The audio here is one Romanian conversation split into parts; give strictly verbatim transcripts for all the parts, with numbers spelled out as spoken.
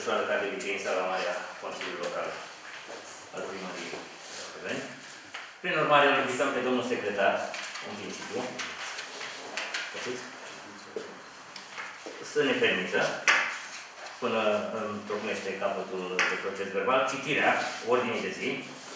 desfășoară ca de obicei în sala mare a Consiliului Local al Primăriei Rădăveni. Prin urmare, îl invităm pe domnul secretar, în principiu, să ne permită, până întocmește capătul de proces verbal, citirea ordinii de zi.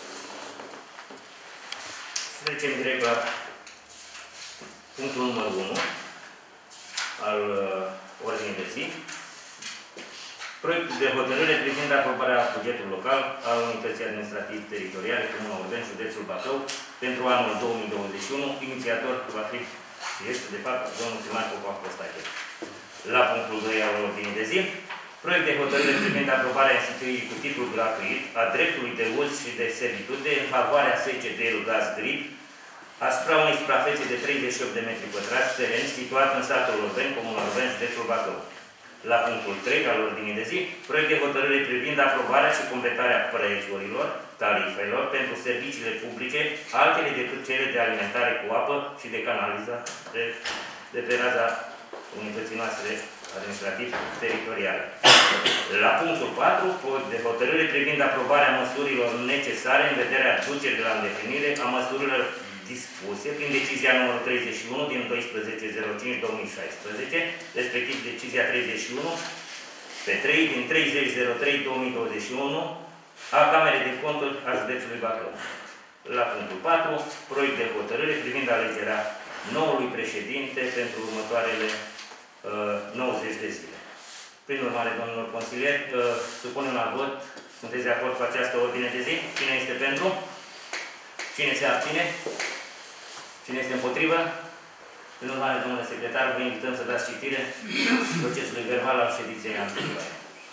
Să trecem direct la punctul numărul unu al ordinii de zi. Proiectul de hotărâre privind aprobarea bugetului local al Unității Administrative Teritoriale Comuna Ordeni, județul Bacău, pentru anul două mii douăzeci și unu, inițiator va fi, este de fapt, domnul primar Popa Costache. La punctul doi al ordinii de zi, proiect de hotărâre privind aprobarea instituirii cu titlu gratuit a dreptului de uz și de servitude în favoarea S C D Gaz Grip asupra unei suprafețe de treizeci și opt de metri pătrați, teren situat în satul Ordeni, Comuna Ordeni, județul Bacău. La punctul trei al ordinii de zi, proiect de hotărâre privind aprobarea și completarea prețurilor, tarifelor pentru serviciile publice, altele decât cele de alimentare cu apă și de canalizare de, de pe raza unității noastre administrativ-teritoriale. La punctul patru, proiect de hotărâre privind aprobarea măsurilor necesare în vederea ducerii la îndeplinire a măsurilor dispuse prin decizia numărul treizeci și unu din doisprezece zero cinci două mii șaisprezece, respectiv decizia treizeci și unu pe trei din treizeci zero trei două mii douăzeci și unu a Camerei de Conturi a județului Bacău. La punctul patru, proiect de hotărâre privind alegerea noului președinte pentru următoarele uh, nouăzeci de zile. Prin urmare, domnilor consilieri, uh, supunem la vot. Sunteți de acord cu această ordine de zi? Cine este pentru? Cine se abține? Cine este împotrivă? Prin urmare, domnule secretar, vă invităm să dați citire procesului verbal al ședinței anterioare.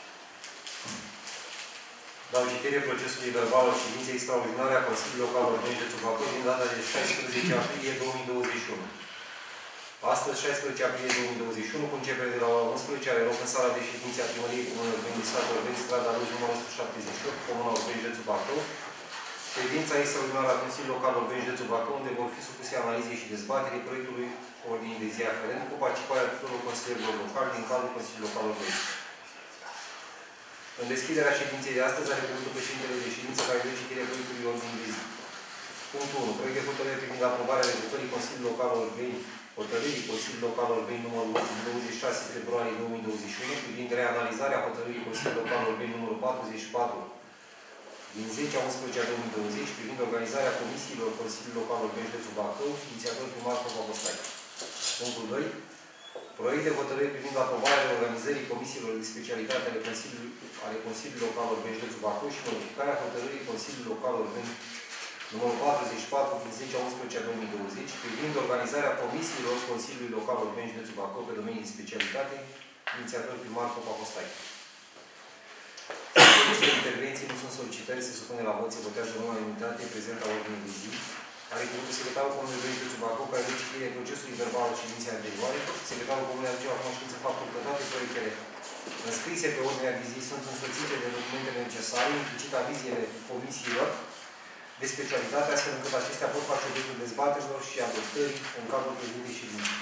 Dau citire procesului verbal al ședinței extraordinare a Consiliului Local Ordeni, județul Bacău, din data de șaisprezece aprilie două mii douăzeci și unu. Astăzi, șaisprezece aprilie două mii douăzeci și unu, cu începere de la ora unsprezece, are loc în sala de ședințe a Primăriei Comunei Ordeni, satul Ordeni, strada Luz, numărul o sută șaptezeci și opt, Comuna Ordeni, județul Bacău. Ședința extraordinară a Consiliului Local Ordeni, județul Bacău, unde vor fi supuse analizei și dezbaterii proiectului ordinii de zi aferent, cu participarea tuturor consilierilor locali din cadrul Consiliului Local Ordeni. În deschiderea ședinței de astăzi are cuvântul președintele de ședință care dă citirea proiectului ordinii de zi. Punctul unu. Proiect de hotărâre privind aprobarea revocării Consiliului Local Ordeni, hotărârii Consiliului Local Ordeni numărul opt din douăzeci și șase februarie două mii douăzeci și unu, privind reanalizarea hotărârii Consiliului Local Ordeni numărul patruzeci și patru din zece a unsprezece două mii douăzeci, privind organizarea comisiilor Consiliului Local Ordeni, județul Bacău, inițiator primar Popa Costache. Punctul doi. Proiect de hotărâre privind aprobarea organizării comisiilor de specialitate ale Consiliului, ale Consiliului Local Ordeni, județul Bacău și modificarea hotărârii Consiliului Local Ordeni numărul patruzeci și patru din zece a unsprezece două mii douăzeci, privind organizarea comisiilor Consiliului Local Ordeni, județul Bacău pe domenii de specialitate, inițiator primar Popa Costache. Aceste intervenții nu sunt solicitări, se supune la vot, se votează în unanimitate prezenta ordinii de zi. Are cuvântul secretarul Comunei Ordeni, județul Bacău, care dă citire procesului verbal al ședinței anterioare. Secretarul Comunei aduce la cunoștință faptul că toate proiectele înscrise pe ordinea de zi sunt însoțite de documentele necesare, implicit avizele comisiilor de specialitate, astfel încât acestea pot face obiectul dezbaterilor și adoptării în cadrul prezentei ședinței.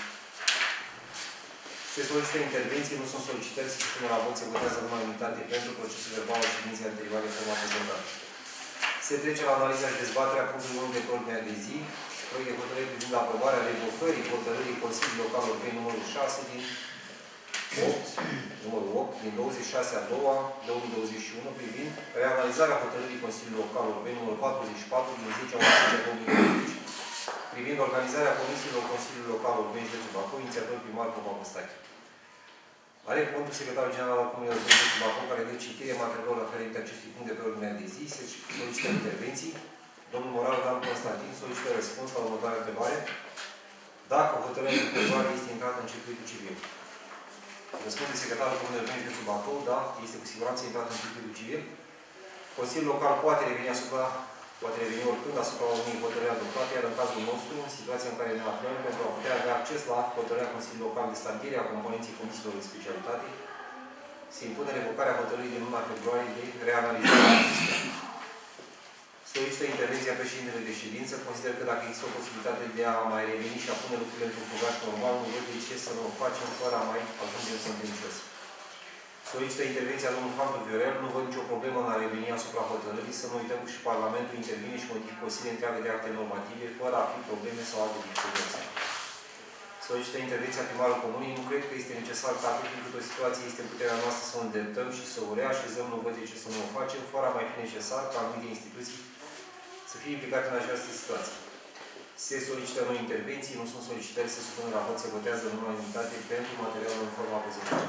Se solicită intervenții, nu sunt solicitări, se supune la vot, se votează în unanimitate pentru procesul verbal al ședinței anterioare în forma prezentată. Se trece la analiza și dezbaterea punctului unu de pe ordinea de zi, proiect de hotărâre privind aprobarea revocării hotărârii Consiliului Local Ordeni numărul șase din opt, numărul opt din douăzeci și șase a doua două mii douăzeci și unu, privind reanalizarea hotărârii Consiliului Local Ordeni numărul patruzeci și patru din zece a unsprezece două mii douăzeci, privind organizarea comisiilor Consiliului Local Ordeni, județul Bacău, inițiator primar Popa Costache. Are cuvântul secretarul general al Comunei Ordeni, județul Bacău, care dă citire materialelor aferente acestui punct de pe ordinea de zi, se solicită intervenții. Domnul Moral Dan Constantin solicită răspuns la următoarea întrebare. Dacă hotărârea de prevare este intrată în circuitul civil. Răspunde secretarul Comunei Ordeni, județul Bacău, da, este cu siguranță intrată în circuitul civil. Consiliul Local poate reveni asupra poate reveni oricând asupra unei hotărâri adoptate, iar în cazul nostru, în situația în care ne aflăm, pentru a putea avea acces la hotărârea Consiliului Local de stabilire a componenței comisiilor de specialitate, se impune revocarea hotărârii din luna februarie de reanalizare. Solicită intervenția președintele de ședință. Consider că dacă există o posibilitate de a mai reveni și a pune lucrurile într-un făgaș normal, nu văd de ce să nu o facem fără a mai ajunge în sentențios. Solicită intervenția domnului Fantul Viorel. Nu văd nicio problemă în a reveni asupra hotărârii. Să nu uităm că și Parlamentul intervine și modifică o serie întreagă de acte normative, fără a fi probleme sau alte dificultăți. Solicită intervenția primarul comunei. Nu cred că este necesar ca atât timp cât o situație este în puterea noastră să o îndreptăm și să o reașezăm, nu văd de ce să nu o facem, fără a mai fi necesar ca anumite instituții să fie implicate în această situație. Se solicită noi intervenții, nu sunt solicitări să supună la vot, se votează în unanimitate pentru materialul în forma prezentată.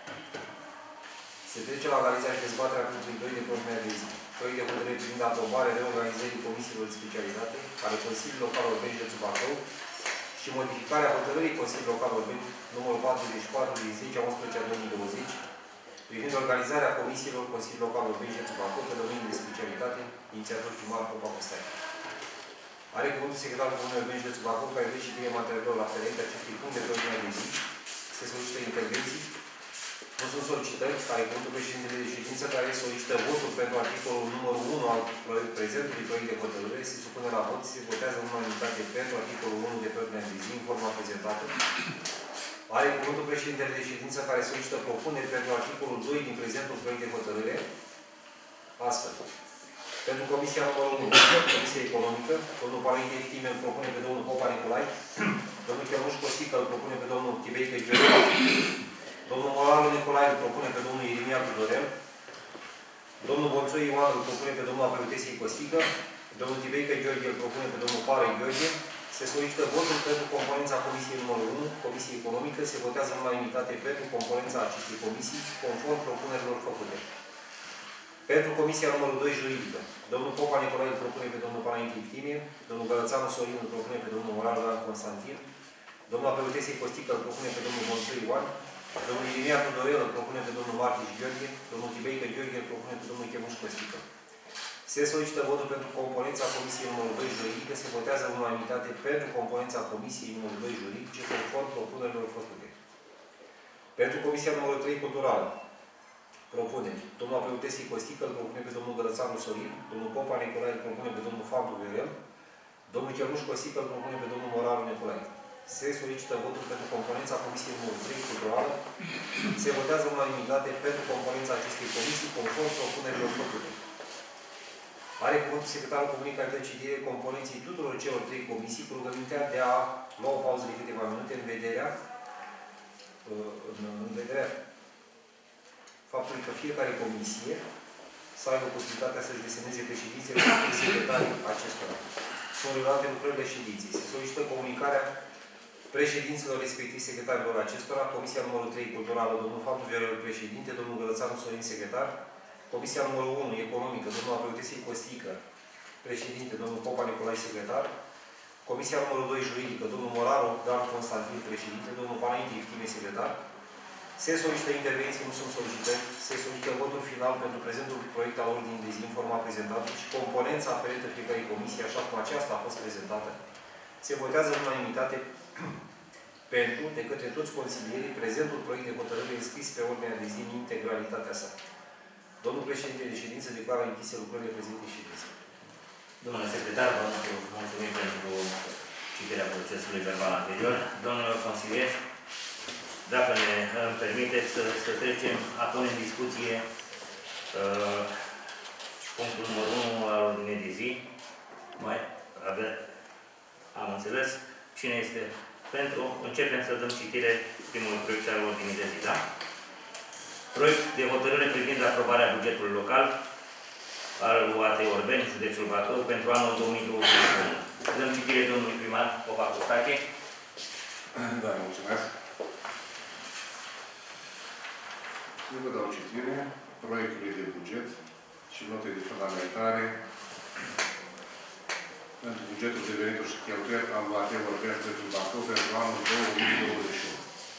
Se trece la analiza și dezbaterea punctului doi de ordinea de zi. Proiect de hotărâre privind aprobarea reorganizării comisiilor de specialitate ale Consiliului Local Urbeni Județul Bacău și modificarea hotărârii Consiliului Local Urbeni numărul patruzeci și patru din zece a unsprezece a două mii douăzeci privind organizarea comisiilor Consiliului Local Urbeni Județul Bacău pe domenii de specialitate, inițiator primar Popa Costache. Are cuvântul secretarul Comunei Urbeni Județul Bacău, care dă citire materialelor aferente acestui punct de pe ordinea de zi. Se solicită intervenții. Nu sunt solicitări. Are cuvântul președintele de ședință, care solicită votul pentru articolul numărul unu al prezentului proiect de hotărâre. Se supune la vot, se votează în unanimitate pentru articolul unu de pe ordinea de zi, în forma prezentată. Are cuvântul președintele de ședință, care solicită propuneri pentru articolul doi din prezentul proiect de hotărâre. Astfel. Pentru Comisia numărul unu, Comisia Economică, domnul Părinte Ftime îl propune pe domnul Popa Nicolae, domnul Chemuș Costică îl propune pe domnul Tibeică Gheorghe, domnul Moralu Nicolae îl propune pe domnul Irimia Tudorel, domnul Bonțoi Ioan îl propune pe domnul Apelutesiei Costică, domnul Tibeică Gheorghe îl propune pe domnul Pară Gheorghe. Se solicită votul pentru componența Comisiei numărul unu, Comisia Economică, se votează în unanimitate pentru componența acestei comisii, conform propunerilor făcute. Pentru Comisia numărul doi, juridică, domnul Popa Nicolae îl propune pe domnul Părinte Ftime, domnul Gălățanu Sorin îl propune pe domnul Moralu Dan Constantin, domnul Apelutesiei Costică îl propune pe domnul Bonțoi Ioan, domnul Irimia Tudorel îl propune pe domnul Martiș Gheorghe, domnul Tibeică Gheorghe îl propune pe domnul Chemuș Costică. Se solicită votul pentru componența Comisiei numărul doi, juridică, se votează în unanimitate pentru componența Comisiei numărul doi, juridice, conform propunerilor făcute. Pentru Comisia numărul trei, culturală, propuneri. Domnul Apelutesiei Costică îl propune pe domnul Gălățanu Sorin, domnul Popa Nicolae îl propune pe domnul Fantul Viorel, domnul Chemuș Costică îl propune pe domnul Moralu Nicolae. Se solicită votul pentru componența Comisiei numărul trei, culturală. Se votează în unanimitate pentru componența acestei comisii, conform propunerilor făcute. Are cuvântul secretarul Comunei, care dă citire componenței tuturor celor trei comisii, cu rugămintea de a lua o pauză de câteva minute în vederea, în vederea faptului că fiecare comisie să aibă posibilitatea să-și desemneze președințele și secretarii acestora. Sunt relate lucrările ședinței. Se solicită comunicarea președinților respectiv secretarilor acestora. Comisia numărul trei, culturală, domnul Fantul Viorel, președinte, domnul Gălățanu Sorin, secretar. Comisia numărul unu, economică, domnul Apelutesiei Costică, președinte, domnul Popa Nicolae, secretar. Comisia numărul doi, juridică, domnul Moralu Dan Constantin, președinte, domnul Părinte Ftime, secretar. Se solicită intervenții, nu sunt solicitări. Se solicită votul final pentru prezentul proiect al ordinii de zi în forma prezentată și componența aferentă fiecărei comisii, așa cum aceasta a fost prezentată. Se votează în unanimitate pentru, de către toți consilierii, prezentul proiect de hotărâre înscris pe ordinea de zi în integralitatea sa. Domnul președinte de ședință declară închise lucrările prezente ședințe. Domnule secretar, vă mulțumim pentru citirea procesului verbal anterior. Domnilor consilieri, dacă ne îmi permiteți să, să trecem acum în discuție uh, punctul numărul unu al ordinii de zi. Mai avea, am înțeles cine este pentru. Începem să dăm citire primului proiect al ordinii de zi, da? Proiect de hotărâre privind aprobarea bugetului local al U A T Urbeni, județul Bacău, pentru anul două mii douăzeci și unu. Dăm citire domnului primar Popa Costache. Da, mulțumesc. Eu vă dau citire proiectului de buget și note de fundamentare pentru bugetul de venituri și cheltuieli al U A T Urbeni, județul Bacău, pentru anul două mii douăzeci și unu.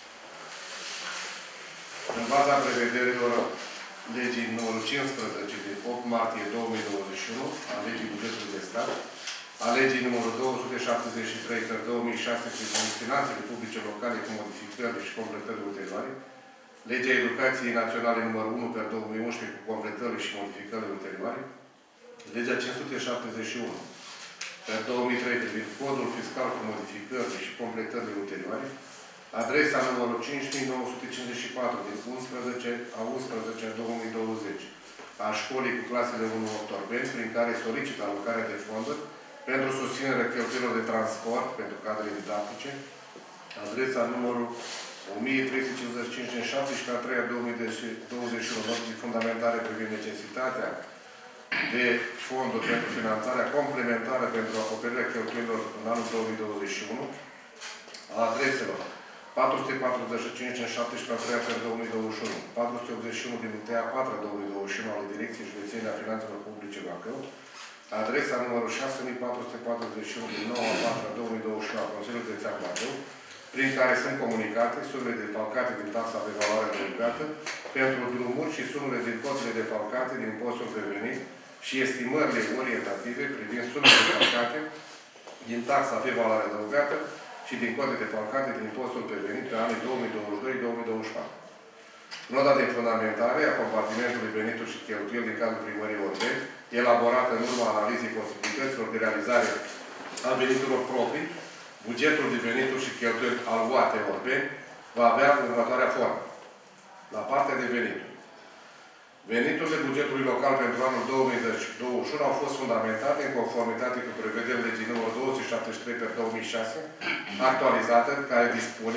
În baza prevederilor legii numărul cincisprezece de opt martie două mii douăzeci și unu, a legii bugetului de stat, a legii numărul două sute șaptezeci și trei pe două mii șase privind finanțele publice locale cu modificări și completări ulterioare, legea Educației Naționale numărul unu pe două mii unsprezece cu completări și modificări ulterioare, legea cinci sute șaptezeci și unu pe două mii trei privind codul fiscal cu modificări și completări ulterioare, Adresa numărul cinci mii nouă sute cincizeci și patru din unsprezece a unsprezece două mii douăzeci a școlii cu clasele unu opt Orbeni, prin care solicită alocarea de fonduri pentru susținerea cheltuielor de transport pentru cadrele didactice. Adresa numărul o mie trei sute cincizeci și cinci din șaptesprezece a treia două mii douăzeci și unu, notă de fundamentare privind necesitatea de fonduri pentru finanțarea complementară pentru acoperirea cheltuielor în anul două mii douăzeci și unu, a adreselor patru sute patruzeci și cinci din șaptesprezece a treia două mii douăzeci și unu, patru sute optzeci și unu din unu a patra două mii douăzeci și unu ale Direcției Județene a Finanțelor Publice Bacău, adresa numărul șase mii patru sute patruzeci și unu din nouă a patra două mii douăzeci și unu a Consiliului Județean Bacău, prin care sunt comunicate sumele defalcate din taxa pe valoare adăugată pentru drumuri și sumele din cotele defalcate din impostul pe venit și estimările orientative privind sumele defalcate din taxa pe valoare adăugată și din cote defalcate din impostul pe venit pe anii două mii douăzeci și doi două mii douăzeci și patru. Nota de fundamentare a compartimentului venituri și cheltuieli din cadrul primăriei Orbeni, elaborată în urma analizei posibilităților de realizare a veniturilor proprii, bugetul de venituri și cheltuieli al U A T Orbeni va avea următoarea formă. La partea de venituri. Veniturile bugetului local pentru anul două mii douăzeci și unu au fost fundamentate în conformitate cu prevederile legii numărul două sute șaptezeci și trei pe două mii șase, actualizată, care dispune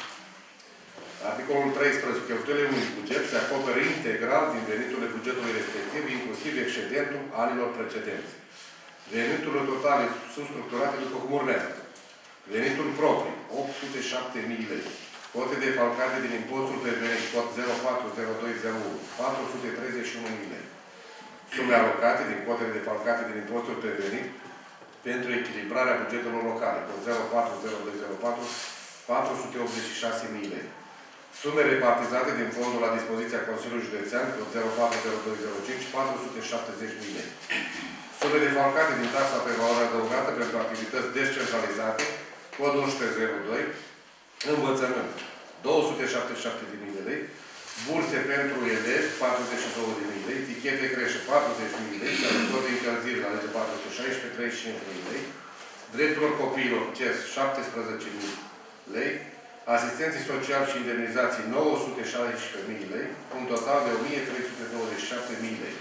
articolul treisprezece. Cheltuielile unui buget se acoperă integral din veniturile bugetului respectiv, inclusiv excedentul anilor precedenți. Veniturile totale sunt structurate după cum urmează. Venituri proprii, opt sute șapte mii lei. Cote defalcate din impostul pe venit, cod zero patru zero doi zero unu, patru sute treizeci și unu mii lei. Sume alocate din cotele defalcate din impostul pe venit pentru echilibrarea bugetelor locale, cod zero patru zero doi zero patru, patru sute optzeci și șase mii lei. Sume repartizate din fondul la dispoziția Consiliului Județean, cod zero patru zero doi zero cinci, patru sute șaptezeci mii lei. Sume defalcate din taxa pe valoare adăugată pentru activități descentralizate, cod unsprezece zero doi, învățământ, două sute șaptezeci și șapte de mii de lei, burse pentru elevi, patruzeci și două de mii de lei, tichete creșe, patruzeci de mii de lei, și ajutor de încălzire la legea patru sute șaisprezece, treizeci și cinci de mii de lei, drepturilor copiilor, C E S, șaptesprezece mii de lei, asistenții sociali și indemnizații, nouă sute șaisprezece mii de lei, un total de o mie trei sute douăzeci și șapte mii de lei.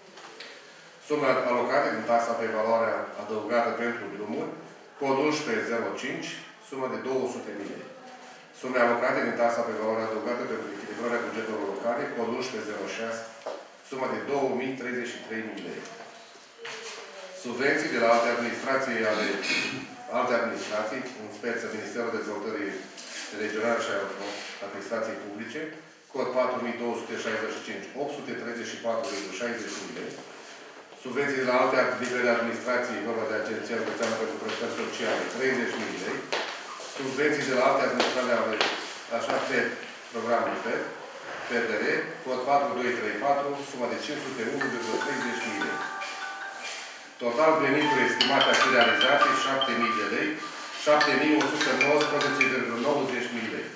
Sume alocate din taxa pe valoare adăugată pentru drumuri, cod unsprezece zero cinci, sumă de două sute mii de lei. Sume alocate din taxa pe valoare adăugată pentru echilibrarea bugetelor locale, cod unsprezece zero șase, sumă de două mii treizeci și trei mii de lei. Subvenții de la alte administrații ale alte administrații, în speță Ministerul Dezvoltării Regionale și Administrației Publice, cod patru mii două sute șaizeci și cinci, opt sute treizeci și patru virgulă șaizeci de mii de lei. Subvenții de la alte nivele de administrații, vorba de Agenția Județeană pentru Prestări Sociale, treizeci de mii de lei. Subvenții de la alte administrații ale așa F E D, programul F E D, F D R, cod patru mii douăsute treizeci și patru, suma de cinci sute unu virgulă treizeci de mii de lei. Total venituri estimate a fi realizate șapte mii de lei, șapte mii o sută nouăsprezece virgulă nouăzeci de mii de lei.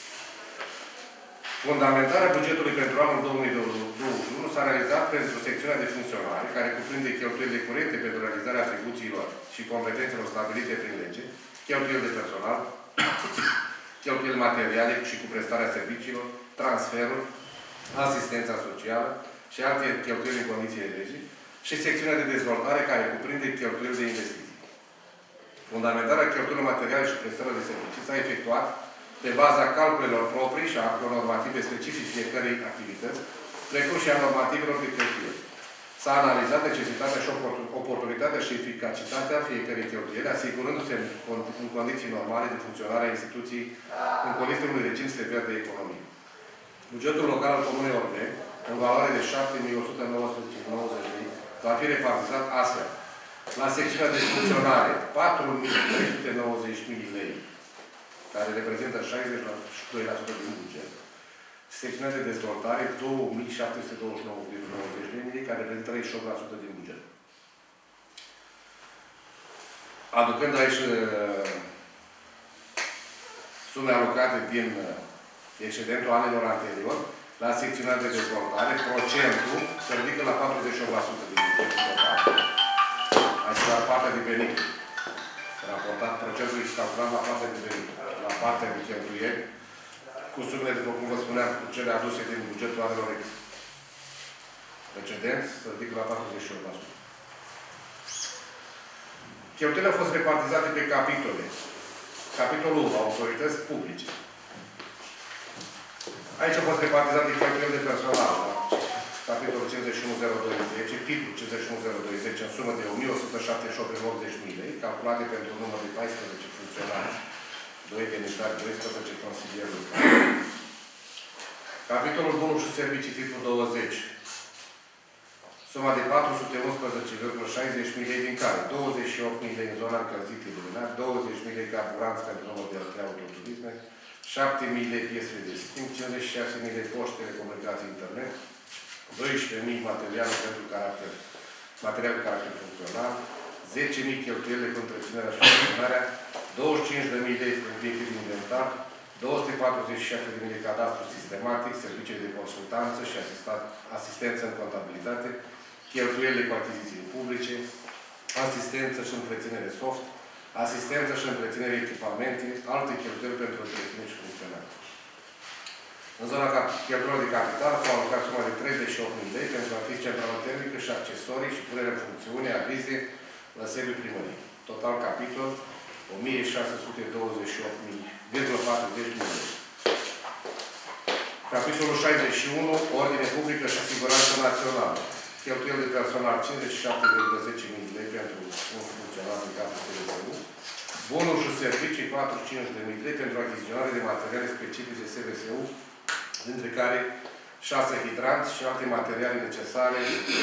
Fundamentarea bugetului pentru anul două mii douăzeci și unu s-a realizat pentru secțiunea de funcționare, care cuprinde cheltuielile curente pentru realizarea atribuțiilor și competențelor stabilite prin lege, cheltuieli de personal, cheltuieli materiale și cu prestarea serviciilor, transferuri, asistența socială și alte cheltuieli în condiții de lege, și secțiunea de dezvoltare, care cuprinde cheltuieli de investiții. Fundamentarea cheltuielor materiale și prestărilor de servicii s-a efectuat pe baza calculelor proprii și a actelor normative specifice fiecărei activități, precum și a normativelor de cheltuieli. S-a analizat necesitatea și oportunitatea și eficacitatea fiecărei cheltuieli, asigurându-se în condiții normale de funcționare a instituției în condiții unui regim sever de economie. Bugetul local al Comunei Orbeni, în valoare de șapte mii o sută nouăsprezece virgulă nouăzeci de lei, va fi repartizat astfel. La secțiunea de funcționare, patru mii trei sute nouăzeci de mii de lei, care reprezintă șaizeci la doi la sută din buget. Secțiunea de dezvoltare, două mii șapte sute douăzeci și nouă virgulă nouăzeci de mii, care reprezintă treizeci și opt la sută din buget. Aducând aici uh, sume alocate din uh, excedentul anilor anterior, la secțiunea de dezvoltare, procentul se ridică la patruzeci și opt la sută din bugetul total. Aici doar partea de venit. Raportat procentul și calculat la partea de venit. La la partea de cheltuieli, cu sumele, după cum vă spuneam, cu cele aduse din bugetul anilor precedenți, să ridică la patruzeci și opt la sută. Cheltuielile au fost repartizate pe capitole. Capitolul unu, autorități publice. Aici au fost repartizate cheltuieli de personal. Capitolul cincizeci și unu zero doi zece, titlul cincizeci și unu zero doi zece, în sumă de o mie o sută șaptezeci și opt virgulă optzeci de mii lei, calculate pentru un număr de paisprezece funcționari, doi demnitari, doisprezece consilieri locali. Capitolul bunuri și servicii, titlul douăzeci, suma de patru sute unsprezece virgulă șaizeci de mii lei, din care douăzeci și opt mii lei în zona încălzit iluminat, douăzeci de mii lei carburanți pentru număr de alte autoturisme, șapte mii lei piese de schimb, cincizeci și șase mii lei poște, telecomunicații, internet, doisprezece mii materiale pentru caracter, material cu caracter funcțional, zece mii cheltuieli cu întreținerea și funcționarea, douăzeci și cinci de mii lei pentru vehicle de inventar, două sute patruzeci și șase de mii de cadastru sistematic, servicii de consultanță și asistat, asistență în contabilitate, cheltuielile cu achiziții publice, asistență și întreținere soft, asistență și întreținere echipamente, alte cheltuieli pentru întreținere și funcționare. În zona cheltuielor de capital s-au alocat suma de treizeci și opt mii lei pentru achiziția centrală termică și accesorii și punerea în funcțiune a vize la sediul primăriei. Total capitol o mie șase sute douăzeci și opt virgulă patruzeci de mii lei. Capitolul șaizeci și unu, ordine publică și siguranță națională. Cheltuieli de personal cincizeci și șapte virgulă zece mii lei pentru un funcționar în cadrul S V S U. Bunuri și servicii patruzeci și cinci de mii lei pentru achiziționare de materiale specifice S V S U, dintre care șase hidranți și alte materiale necesare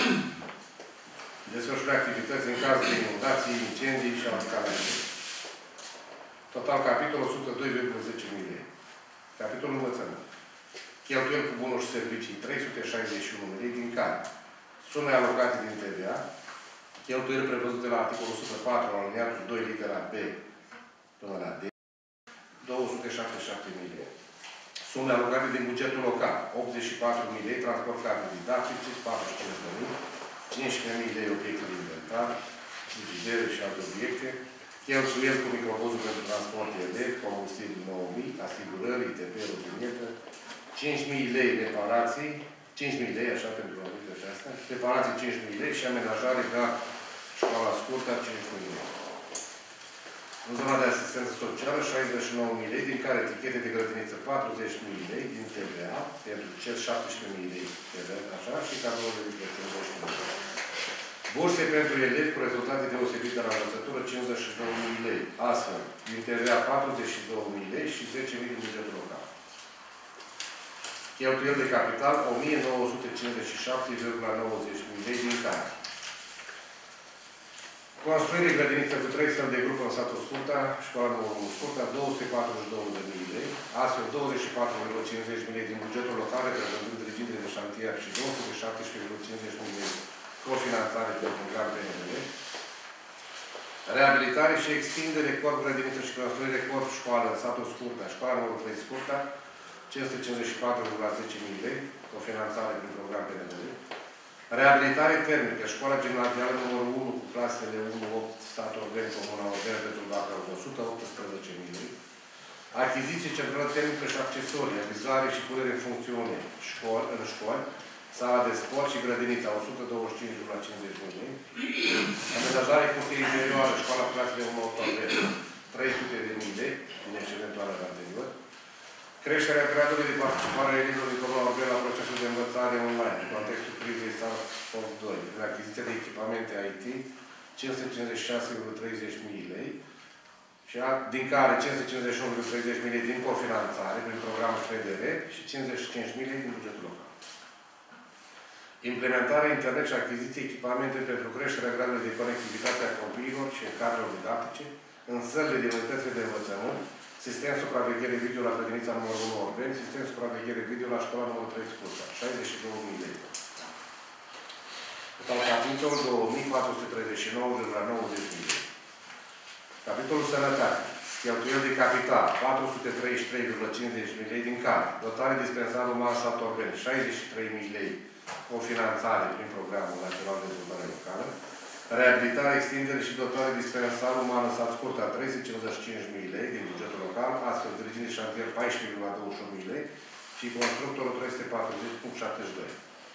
desfășurării activități în caz de inundații, incendii și alte calamități. Total capitol o sută doi virgulă zece mii lei. Capitolul învățământ. Cheltuieli cu bunuri și servicii trei sute șaizeci și unu mii lei, din care sume alocate din T V A, cheltuieli prevăzute la articolul o sută patru, aliniatul doi, litera B până la D, două sute șaptezeci și șapte mii lei. Sume alocate din bugetul local, optzeci și patru mii lei, transport carte didactice, patruzeci și cinci de mii, cincisprezece mii lei obiecte de inventar, frigidere și alte obiecte, cheltuieli cu microbuzul pentru transport elev, combustibil nouă mii, asigurări, I T P, rotinietă, cinci mii lei reparații, cinci mii lei, așa pentru obiecte și astea, reparații cinci mii lei și amenajare ca școala scurtă cinci mii lei. În zona de asistență socială, șaizeci și nouă mii lei, din care etichete de grădiniță patruzeci mii lei din T V A, pentru C E S șaptesprezece mii lei, T V A, așa, și cadrul de cincizeci mii lei. Burse pentru elevi cu rezultate deosebite la învățătură, cincizeci și două mii lei. Astfel, din T V A patruzeci și două mii lei și zece mii din bugetul local. Cheltuieli de capital, o mie nouă sute cincizeci și șapte virgulă nouăzeci de mii lei, din care construire grădiniță cu trei săli de grup în satul Scurta, școala numărul unu Scurta, două sute patruzeci și două de mii lei, astfel douăzeci și patru virgulă cincizeci de mii lei din bugetul local, reprezentând dirigintele de șantier și două sute șaptesprezece virgulă cincizeci de mii lei cofinanțare pentru program P N L. Reabilitare și extindere corp grădiniță și construire corp școală în satul Scurta, școala numărul trei Scurta, cinci sute cincizeci și patru virgulă zece mii lei cofinanțare prin program P N L. Reabilitare termică, școala gimnazială numărul unu cu clasele unu opt, satul Orben, Comuna Orben, Petrul Bacău, o sută optsprezece mii lei. Achiziții centrală termică și accesorii, avizare și punere în funcțiune școli, în școli, sala de sport și grădinița, o sută douăzeci și cinci virgulă cincizeci de mii lei. Amenajare curte interioară, școala clasele unu opt Orben, trei sute de mii lei, din excedentul anul anterior. Creșterea gradului de participare a elevilor din Comuna Orben la procesul de învățare online, în contextul crizei SARS-CoV doi, în achiziția de echipamente I T, cinci sute cincizeci și șase virgulă treizeci de mii lei, și a, din care cinci sute cincizeci și unu virgulă treizeci de mii lei din cofinanțare, prin programul F D R, și cincizeci și cinci de mii lei din bugetul local. Implementarea internet și achiziție echipamente pentru creșterea gradului de conectivitate a copiilor și cadrelor didactice în sălile de unitățile de învățământ, sistem supraveghere video la grădinița numărul unu Orben, sistem supraveghere video la școala numărul trei Scurta, șaizeci și două de mii lei. Total capitol două mii patru sute treizeci și nouă virgulă nouăzeci de mii lei. Capitolul Sănătate. Cheltuieli de capital, patru sute treizeci și trei virgulă cincizeci de mii lei, din care dotare dispensarul uman sat Orben, șaizeci și trei de mii lei cofinanțare prin Programul Național de Dezvoltare Locală, Reabilitare, extindere și dotare dispensar umană sat scurta trei sute cincizeci și cinci mii lei din bugetul local, astfel dirigint de șantier paisprezece virgulă douăzeci și opt mii lei și constructorul trei sute patruzeci virgulă șaptezeci și doi.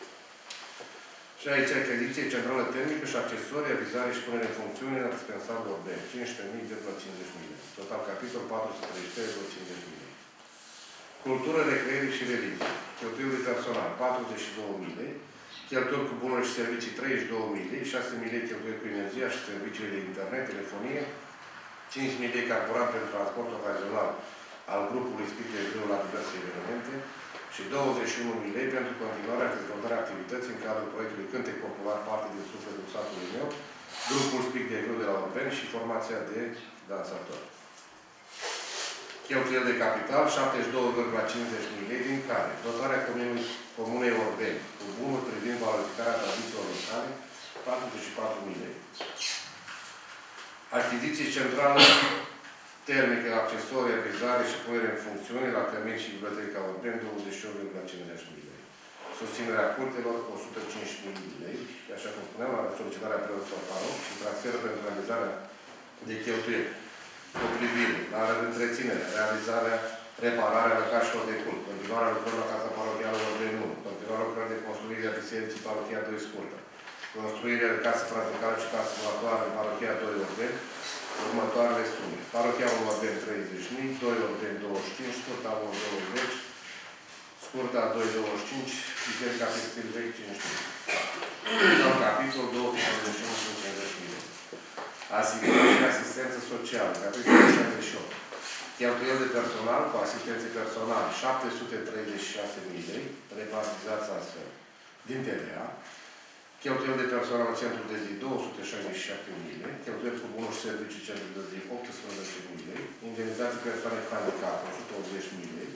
Și aici achiziție centrală termică și accesorii, avizare și punere în funcțiune la dispensarul O B, cincisprezece mii cincizeci mii lei. Total capitol patru sute treizeci și trei virgulă cincizeci mii lei. Cultură, recreere și religie. Cheltuieli de personal patruzeci și două mii lei. Cheltuieli cu bunuri și servicii treizeci și două mii lei, șase mii lei cheltuieli cu energia și serviciile de internet, telefonie, cinci mii lei carburant pentru transport ocazional al grupului Spirit de Greu la diverse evenimente și douăzeci și unu mii lei pentru continuarea și dezvoltarea activității în cadrul proiectului Cântec Popular, parte din sufletul satului meu, grupul Spirit de Greu de la Orbeni și formația de dansatori. Cheltuieli de capital șaptezeci și două virgulă cincizeci mii lei, din care dotarea Comunei Orbeni cu bunuri privind valorificarea tradițiilor locale patruzeci și patru mii lei. Achiziții centrală termică, accesorii, avizare și punere în funcțiune la Cămin și Biblioteca Orbeni douăzeci și opt virgulă cincizeci mii lei. Susținerea curtelor o sută cinci mii lei, așa cum spuneam, la solicitarea preotului Faro și transferul pentru realizarea de cheltuieli cu privire la întreținerea, realizarea, repararea lăcașilor de cult, continuarea lucrărilor la Casa Parohială Orbeni unu, continuarea lucrării de construire a Bisericii Parohia doi Scurtă, construirea de casă francicală și casă simulatoare în Parohia doi Orbeni, următoarele sume. Parohia unu Orbeni treizeci de mii, doi Orbeni douăzeci și cinci, Scurta unu douăzeci, Scurta doi douăzeci și cinci, Biserica Textil Vechi cinci mii. În capitol două sute cincizeci și unu cincizeci mii. Asigurări și asistență socială, capitolul șaizeci și opt. Cheltuieli de personal cu asistențe personale șapte sute treizeci și șase mii lei, repartizați astfel din T V A. Cheltuieli de personal în centrul de zi două sute șaizeci și șapte mii lei, cheltuieli cu bunuri și servicii centrul de zi optsprezece mii lei, indemnizații persoane handicap o sută optzeci mii lei,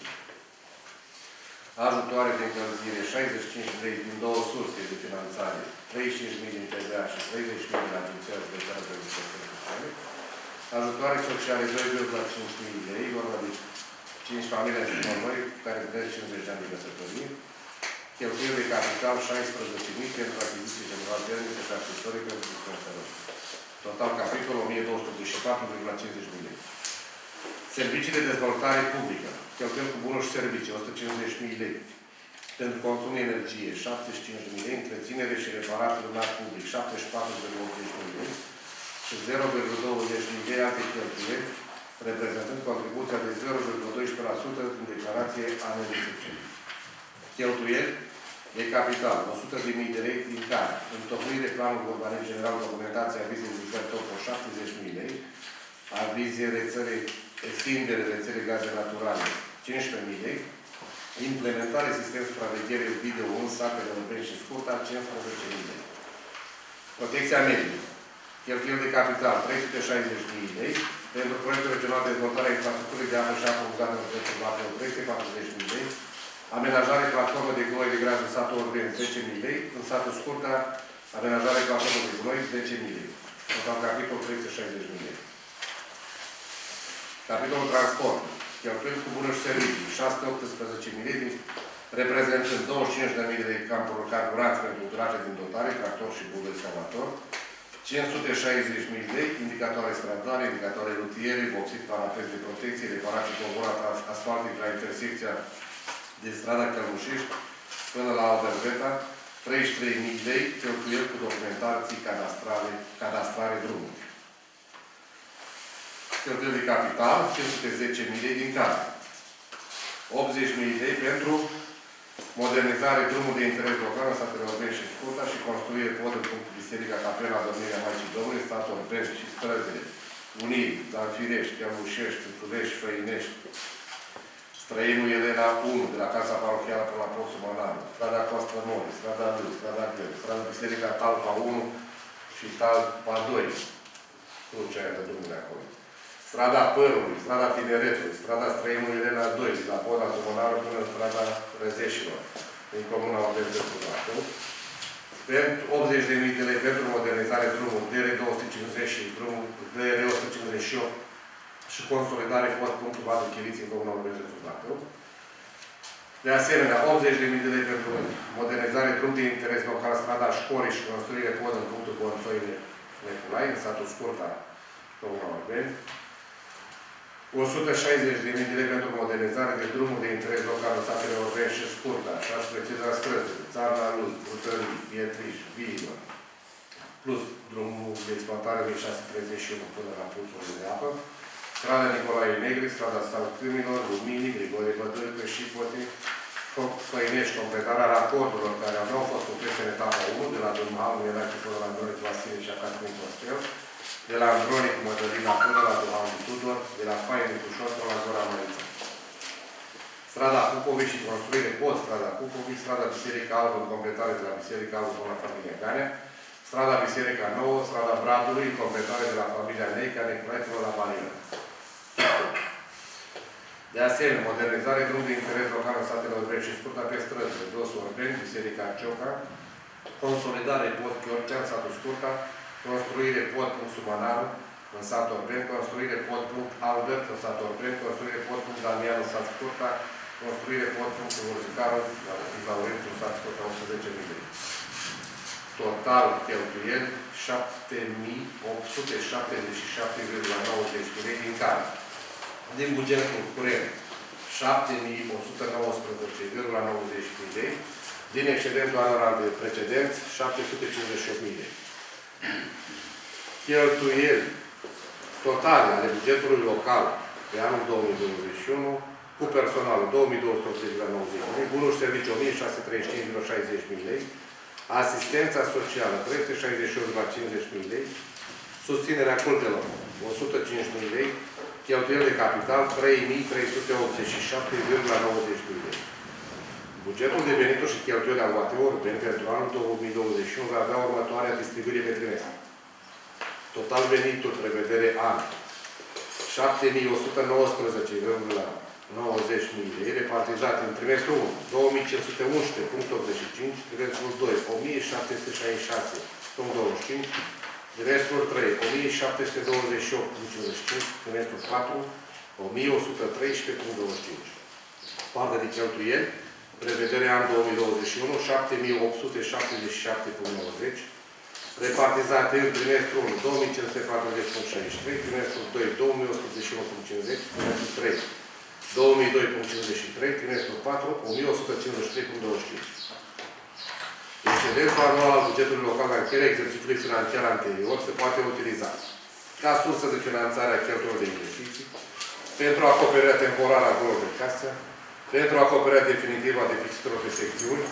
ajutoare de încălzire șaizeci și cinci mii lei din două surse de finanțare, treizeci și cinci mii din T V A și treizeci mii din Agenția Județeană de Prestații Sociale, ajutoare sociale doi virgulă cinci mii lei, vorba de cinci familii și noi care îndeplinesc cincizeci de ani de căsătorie, cheltuieli de capital șaisprezece mii pentru achiziții general termice și accesorii pentru dispensărări. Total capitol o mie două sute optzeci și patru virgulă cincizeci mii lei. Servicii de dezvoltare publică. Cheltuieli cu bunuri și servicii o sută cincizeci mii lei. Pentru consum de energie șaptezeci și cinci mii lei. Întreținere și reparare lunar public șaptezeci și patru virgulă optzeci mii lei. Și zero virgulă douăzeci mii lei alte cheltuieli, reprezentând contribuția de zero virgulă doisprezece la sută din declarație anului de succesiune. Cheltuieli de capital o sută de mii de lei, din care întocmire planul urbanism general, documentație, avize ridicări topo șaptezeci mii lei, avize rețele, extindere rețele gaze naturale cincisprezece mii lei, implementare sistem supraveghere video în satele Orbeni și Scurta cincisprezece mii lei. Protecția mediului. Cheltuieli de capital trei sute șaizeci mii lei, pentru proiectul regional de dezvoltare a infrastructurii de apă și apă uzată în județul Bacău trei sute patruzeci mii lei, amenajare platformă de gunoi de graj în satul Orbeni zece mii lei, în satul Scurta, amenajare platformă de gunoi zece mii lei. Total capitol trei sute șaizeci mii lei. Capitolul transport. Cheltuieli cu bunuri și servicii șase sute optsprezece mii lei, reprezentând douăzeci și cinci de mii de lei carburanți pentru utilajele din dotare, tractor și bulă excavator, cinci sute șaizeci mii lei, indicatoare stradale, indicatoare rutiere, boxit, parapet de protecție, reparații covorat asfaltic la intersecția de strada Călmușești până la Alberveta, treizeci și trei mii lei, cheltuieli cu documentații cadastrale, cadastrale drumuri. Cheltuieli de capital, cinci sute zece mii lei, din care optzeci mii lei pentru modernizare drumul de interes local în satele Orbeni și Scurta și construire pod în punctul Biserica Capela Domnirea Maicii Domnului, statul Orbeni și străzile Uniri, Danfirești, Călmușești, Tutulești, Făinești, Străinul Elena unu, de la Casa Parohială până la Poțul Mănanu, strada Coastă Mori, strada Lâ, strada Gleu, strada Biserica Talpa unu și Talpa doi, crucea aia de drumul de acolo. Strada Părului, strada Tineretului, strada Străinului Elena doi, de la Poda Zumănară până în strada Răzeșilor, din Comuna Orbeni de Bacău. Pentru optzeci de mii de lei pentru modernizare drumul D R două sute cincizeci și drumul D R o sută cincizeci și opt și consolidare pod punctul Vadu Chiriți în Comuna Orbeni de Bacău. De asemenea, optzeci de mii de lei pentru modernizare drum de interes local, strada Școrii și construire pod în punctul Bonțoile Neculai, în satul Scurta, Comuna Orbeni. o sută șaizeci de mii de lei pentru modernizare de drumuri de interes local în satele Orbeni și Scurta, și aș precizea străzile, Țarna Luz, Brutării, Pietriș, Viilor, plus drumul de exploatare mie șase sute treizeci și unu până la pulsurile de apă, strada Nicolae Negri, strada Sal Câmilor, Lumini, Grigore Bădârcă și Pote, Făinești, completarea raporturilor care aveau fost cuprinse în etapa unu, de la Dumnezeu, Minache până la Andronic Vasile și Acatin Costel, de la Andronic Mădălina până la Dumnezeu Tudor, de la Faine Cușor până la Zora Măriță. Strada Cupovici și construire pod strada Cupovici, strada Biserica Albă în completare de la Biserica Albă până la familia Ganea, strada Biserica Nouă, strada Bradului în completare de la familia Neica, Neculae până la Barilă. De asemenea, modernizare drum de interes local în satele Orbeni și Scurta pe străzile Dosul Orbeni, Biserica Cioca, consolidare pod Chiorcean, satul Scurta, construire pod punct Subanaru în satul Orbeni, construire pod punct Albert în satul Orbeni, construire pod punct Damian în satul Scurta, construire pod punct Urzicaru în Laurențiu în satul Scurta, o sută zece mii de lei. Total cheltuieli șapte mii opt sute șaptezeci și șapte virgulă nouăzeci de lei, din care din bugetul curent șapte mii o sută nouăsprezece virgulă nouăzeci de lei, din excedentul anual de precedenți șapte sute cincizeci și opt mii de lei. Cheltuieli totale ale bugetului local pe anul două mii douăzeci și unu, cu personalul două mii două sute optzeci virgulă nouăzeci de lei, bunuri și servicii o mie șase sute treizeci și cinci virgulă șaizeci de lei, asistența socială trei sute șaizeci și opt virgulă cincizeci de lei, susținerea cultelor o sută cinci mii de lei, cheltuieli de capital trei mii trei sute optzeci și șapte virgulă nouăzeci de lei. Bugetul de venituri și cheltuieli al U A T Orbeni pentru anul două mii douăzeci și unu va avea următoarea distribuire pe trimestru. Total venituri prevedere an șapte mii o sută nouăsprezece virgulă nouăzeci de lei, repartizate în trimestrul unu două mii cinci sute unsprezece virgulă optzeci și cinci, trimestrul doi o mie șapte sute șaizeci și șase virgulă douăzeci și cinci, trimestrul trei o mie șapte sute douăzeci și opt virgulă cincizeci și cinci, trimestrul patru o mie o sută treisprezece virgulă douăzeci și cinci. Partea de cheltuieli, prevedere an două mii douăzeci și unu, șapte mii opt sute șaptezeci și șapte virgulă nouăzeci, repartizate în trimestrul unu două mii cinci sute patruzeci virgulă șaizeci și trei, trimestrul doi două mii o sută optzeci și unu virgulă cincizeci, trimestrul trei două mii doi virgulă cincizeci și trei, trimestrul patru o mie o sută cincizeci și trei virgulă douăzeci și cinci. Excedentul anual al bugetului local la încheierea exercițiului financiar anterior se poate utiliza ca sursă de finanțare a cheltuielor de investiții, pentru acoperirea temporară a golului de casă, pentru acoperirea definitivă a deficitelor de secțiuni.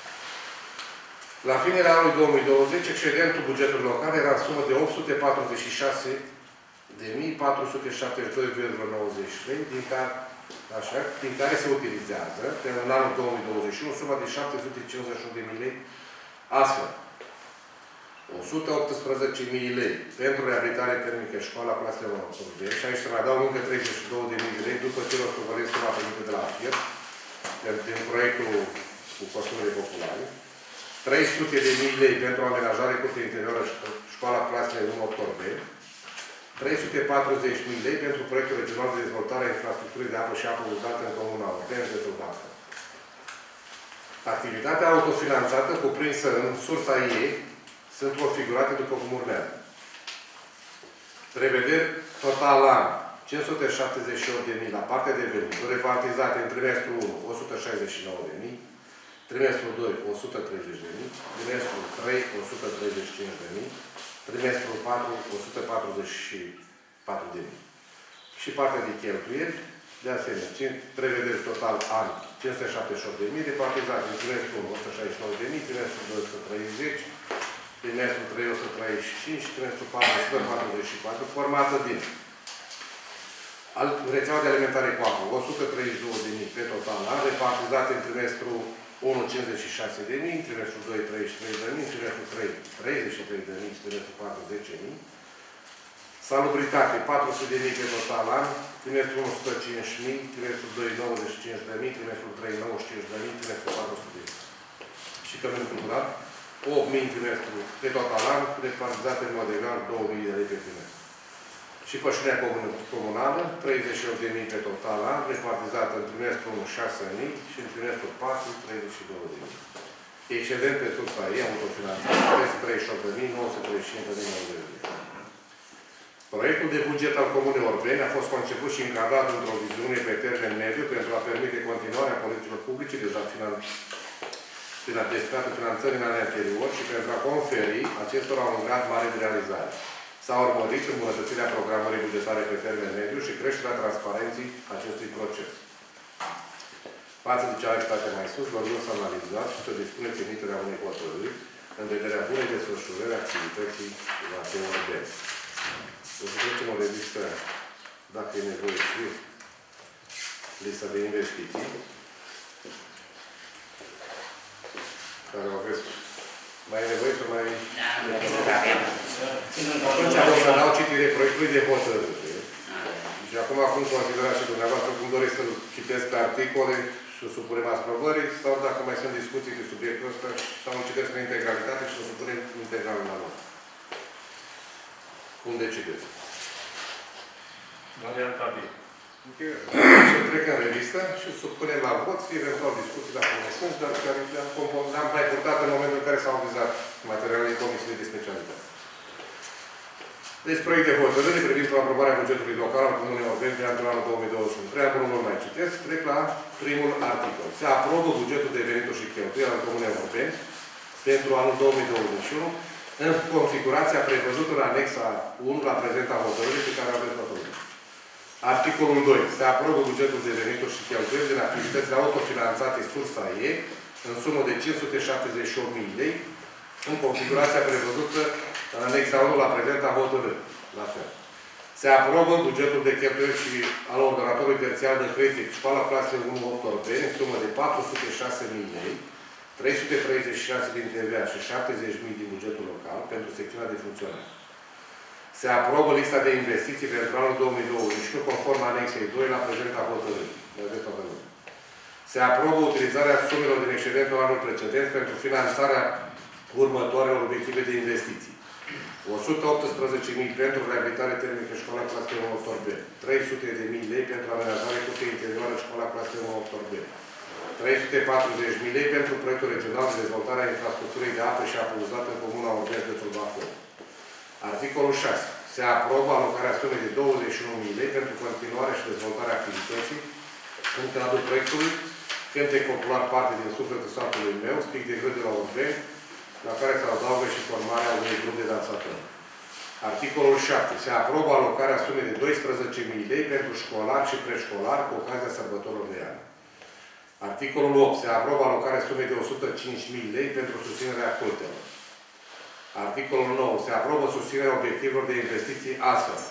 La finele anului două mii douăzeci, excedentul bugetului local era în sumă de opt sute patruzeci și șase de mii patru sute șaptezeci și doi virgulă nouăzeci și trei, din care, așa, din care se utilizează, pentru anul două mii douăzeci și unu, suma de șapte sute cincizeci și unu de mii lei, astfel, o sută optsprezece mii lei pentru reabilitare termică școala claselor unu, și aici se mai dau încă treizeci și două de mii de lei după ce o stăvălesc suma primită de la A F I R, din proiectul cu costurile populare, trei sute de mii lei pentru amenajare curte interioară școala claselor unu Octorbeni, trei sute patruzeci de mii lei pentru proiectul regional de dezvoltare a infrastructurii de apă și apă uzată în Comuna Orbeni, județul Bacău. Activitatea autofinanțată cuprinsă în sursa ei sunt configurate după cum urmează. Prevederi total an cinci sute șaptezeci și opt de mii la partea de venituri, repartizate în trimestrul unu o sută șaizeci și nouă de mii, trimestrul doi o sută treizeci de mii, trimestrul trei o sută treizeci și cinci de mii, trimestrul patru o sută patruzeci și patru de mii. Și partea de cheltuieli, de asemenea, prevederi total an cinci sute șaptezeci și opt de mii, repartizate în trimestrul unu o sută șaizeci și nouă de mii, trimestrul doi o sută treizeci, trimestrul trei o sută treizeci și cinci, trimestrul patru o sută patruzeci și patru, formată din rețeaua de alimentare cu apă, o sută treizeci și două de mii pe total an, repartizate în trimestrul unu cincizeci și șase de mii, trimestrul doi treizeci și trei de mii, trimestrul trei treizeci și trei de mii, trimestrul patru zece mii. Salubritate patru sute de mii pe total an, trimestrul unu o sută cinci mii, trimestrul doi nouăzeci și cinci de mii, trimestrul trei nouăzeci și cinci de mii, trimestrul patru sute de mii. Și cămin cultural, opt mii trimestru pe total an, repartizate în mod egal două mii de lei pe trimestru. Și pășirea comunală, treizeci și opt de mii pe total an, repartizată în trimestrul unu șase mii și în trimestrul patru treizeci și două de mii. excedent pe sursa ei, autofinanțare, trei sute treizeci și opt de mii nouă sute treizeci și cinci de lei. Proiectul de buget al Comunei Orbeni a fost conceput și încadrat într-o viziune pe termen mediu pentru a permite continuarea politicilor publice deja destinate finanțării în anii anterior și pentru a conferi acestora un grad mare de realizare. S-a urmărit îmbunătățirea programării bugetare pe termen mediu și creșterea transparenței acestui proces. Față de cea arătate mai sus, vă rog să analizați și să dispuneți emiterea unei hotărâri în vederea bunei desfășurări activității la T O R B. O să trecem o revistă, dacă e nevoie, și lista de investiții, care o aveți. Mai e nevoie să mai... Atunci am să dau citire proiectului de hotărâre. Și acum, acum considerați și dumneavoastră cum doresc să-l citesc pe articole și să supunem aprobării, sau dacă mai sunt discuții pe subiectul ăsta, sau îl citesc în integralitate și să supunem integral la noi. Cum decideți? Orientabil. Și trec în revistă și supunem la vot, eventual discuții dacă mai sunt, dar care le-am mai purtat în momentul în care s-au vizat materialele Comisiei de Specialitate. Deci, proiect de hotărâre privind aprobarea bugetului local al Comunei Orbeni pentru anul două mii douăzeci și unu. Preambulul nu mai citesc, trec la primul articol. Se aprobă bugetul de venituri și cheltuieli al Comunei Orbeni pentru anul două mii douăzeci și unu în configurația prevăzută în anexa unu la prezenta hotărâre pe care aveți hotărâre. Articolul doi. Se aprobă bugetul de venituri și cheltuieli din activitățile autofinanțate sursa E în sumă de cinci sute șaptezeci și opt de mii lei în configurația prevăzută în anexa unu la prezenta hotărâre. La fel. Se aprobă bugetul de cheltuieli și al ordonatorului terțiar de credit școala clasei unu opt Orbeni în sumă de patru sute șase de mii lei, trei sute treizeci și șase din T V A și șaptezeci de mii din bugetul local pentru secțiunea de funcționare. Se aprobă lista de investiții pentru anul două mii douăzeci și unu conform anexei doi la prezenta hotărâre. Se aprobă utilizarea sumelor din excedentul anului precedent pentru finanțarea următoarelor obiective de investiții. o sută optsprezece mii pentru reabilitare termică școala clasei unu opt Orbeni, trei sute de mii lei pentru amenajare cutie interioară școala clasei unu opt Orbeni, trei sute patruzeci de mii lei pentru proiectul regional de dezvoltare a infrastructurii de apă și apă uzată în Comuna Orbeni de Bacău. Articolul șase. Se aprobă alocarea sumei de douăzeci și unu de mii lei pentru continuarea și dezvoltarea activității în cadrul proiectului Cântec Popular Parte din Sufletul Satului Meu, Spic de Grâu de la Orbeni, la care se adaugă și formarea unui grup de dansatori. Articolul șapte. Se aprobă alocarea sumei de doisprezece mii lei pentru școlari și preșcolari cu ocazia sărbătorilor de an. Articolul opt. Se aprobă alocarea sumei de o sută cinci mii lei pentru susținerea cultelor. Articolul nouă. Se aprobă susținerea obiectivelor de investiții astfel.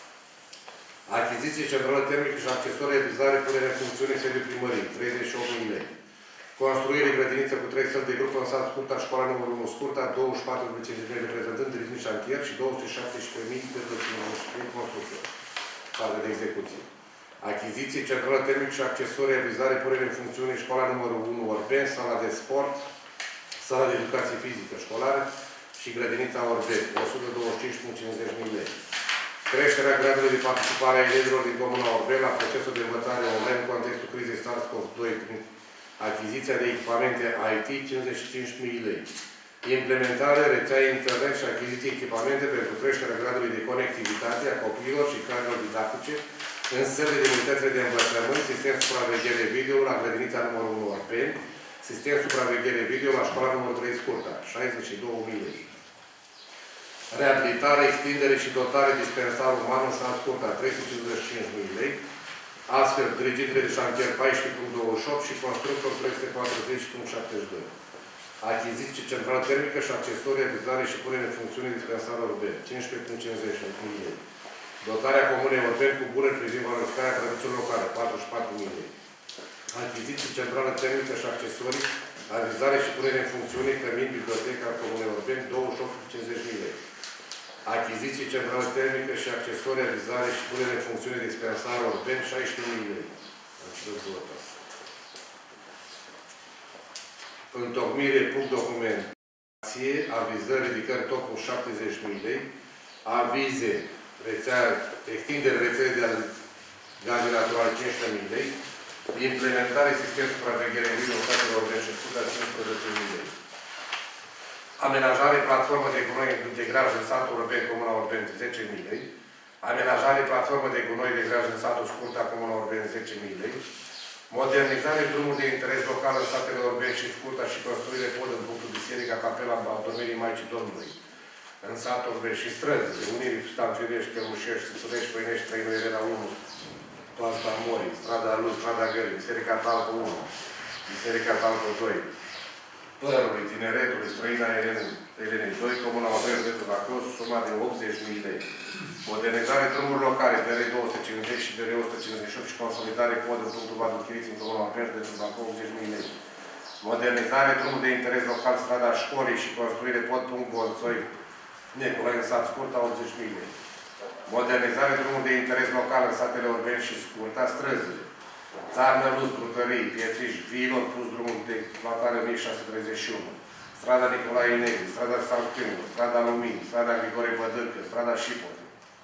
Achiziții centrală termică și accesorii realizare punere în funcțiune sediul primării, treizeci și opt de mii lei. Construire grădiniță cu trei săli de grupă în sat Scurta, școala numărul unu Scurta, douăzeci și patru de cincizeci de mii reprezentând diviziuni șantier și două sute șaptesprezece mii de constructori. Parte de execuție. Achiziții centrală termică și accesorii realizare punere în funcțiune școala numărul unu Orbeni, sala de sport, sala de educație fizică școlară și grădinița Orbeni, o sută douăzeci și cinci virgulă cincizeci de mii lei. Creșterea gradului de participare a elevilor din Comuna Orbeni la procesul de învățare online în contextul crizei SARS-CoV doi prin achiziția de echipamente I T, cincizeci și cinci de mii lei. Implementare, rețea internet și achiziții echipamente pentru creșterea gradului de conectivitate a copiilor și cadrelor didactice în sălile de unitățile de învățământ, sistem supraveghere video la grădinița numărul unu Orbeni, sistem supraveghere video la școala numărul trei Scurta, șaizeci și două de mii lei. Reabilitare, extindere și dotare dispensar uman în sat Scurta, trei sute cincizeci și cinci de mii lei. Astfel, dirigintele de șantier paisprezece virgulă douăzeci și opt și constructor trei sute patruzeci virgulă șaptezeci și doi. Achiziții centrală termică și accesorii, realizare și punere în funcțiune dispensar Orbeni, cincisprezece virgulă cincizeci de mii lei. Dotarea Comunei Orbeni cu bună privind valorificarea tradițiilor locale, patruzeci și patru de mii lei. Achiziții centrală termică și accesorii, realizare și punere în funcțiune cămin biblioteca Comunei Orbeni, douăzeci și opt virgulă cincizeci de mii lei. Achiziții centrală termică și accesorii, realizare și punere în funcțiune dispensar Orbeni, șaisprezece de mii lei. Întocmire, punct documentație, avizări, ridicări, topul șaptezeci de mii lei, avize, rețea, extindere rețele de gaze naturale cincisprezece de mii lei, implementare sistem supraveghere video statelor Orbeni și Scurta cincisprezece de mii lei. amenajare platformă de gunoi de graj în satul Urben, Comuna Urben, zece mii lei, amenajare platformă de gunoi de graj în satul Scurta, Comuna Urben, zece mii lei, modernizare drumuri de interes local în satele Urben și Scurta și construire pod în punctul Biserica Capela Adormirii Maicii Domnului, în satul Urben și străzi, de Unirii, Stanfirești, Călmușești, Susurești, Păinești, Trăinoirera unu, Toasca Morii, Strada Lui, Strada Gării, Biserica Talcă unu, Biserica Talcă doi, Părului, Tineretului, Străina Elenei doi, Comuna Urben, județul Bacău, suma de optzeci mii lei. Modernizare drumuri locale, D R două sute cincizeci și D R o sută cincizeci și opt și consolidare pod în punctul Vadul Chiriți, în Comuna Urben, județul Bacău, optzeci mii lei. Modernizare drumuri de interes local, strada Școlii și construire pod punct Bolțoi, Neculai, în sat Scurta, optzeci mii lei. Modernizare drumuri de interes local în satele Urben și Scurta, străzile. Țarnă Luz, Brutării, Pietriș, Viilor, plus drumul de exploatare o mie șase sute treizeci și unu. Strada Nicolae Negri, strada Salcâniu, strada Lumini, strada Grigore Bădârcă, strada Șipot.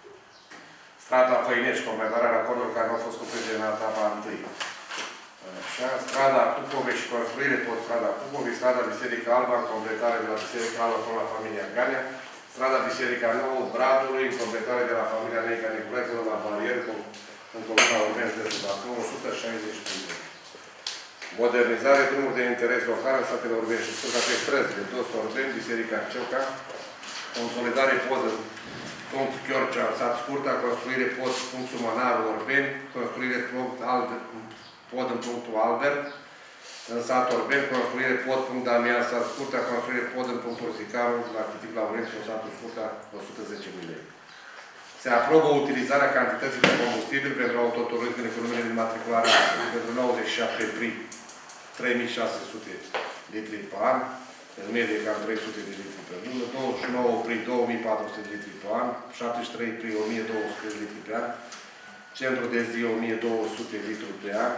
Strada Făinești, completarea racordurilor care nu au fost cuprinse în etapa întâi. Așa, strada Cucove și construire tot strada Cucove, strada Biserica Alba, în completare de la Biserica Alba până la familia Ganea, strada Biserica Nouă, Bradului, în completare de la familia Neica Nicolae până la barier, în Comuna Urben, județul Bacău, o sută șaizeci de mii. Modernizare drumuri de interes local în satele Urben și Scurta pe străzi, de Dos Urben, Biserica Cioca, consolidare pod în punct Chiorcea, sat Scurta, construire pod punct Sumănarul Urben, construire punct Albert, pod în punctul Albert, în sat Urben, construire pod punct Damian, sat Scurta, construire pod în punctul Sicarul, la Chitic Laurențiu, în satul Scurta, o sută zece mii lei. Se aprobă utilizarea cantității de combustibil pentru autoturism în economiile de matriculare pentru nouăzeci și șapte pri trei mii șase sute litri pe an, în medie cam trei sute de litri pe lună, douăzeci și nouă pri două mii patru sute de litri pe an, șaptezeci și trei pri o mie două sute de litri pe an, centru de zi o mie două sute de litri pe an,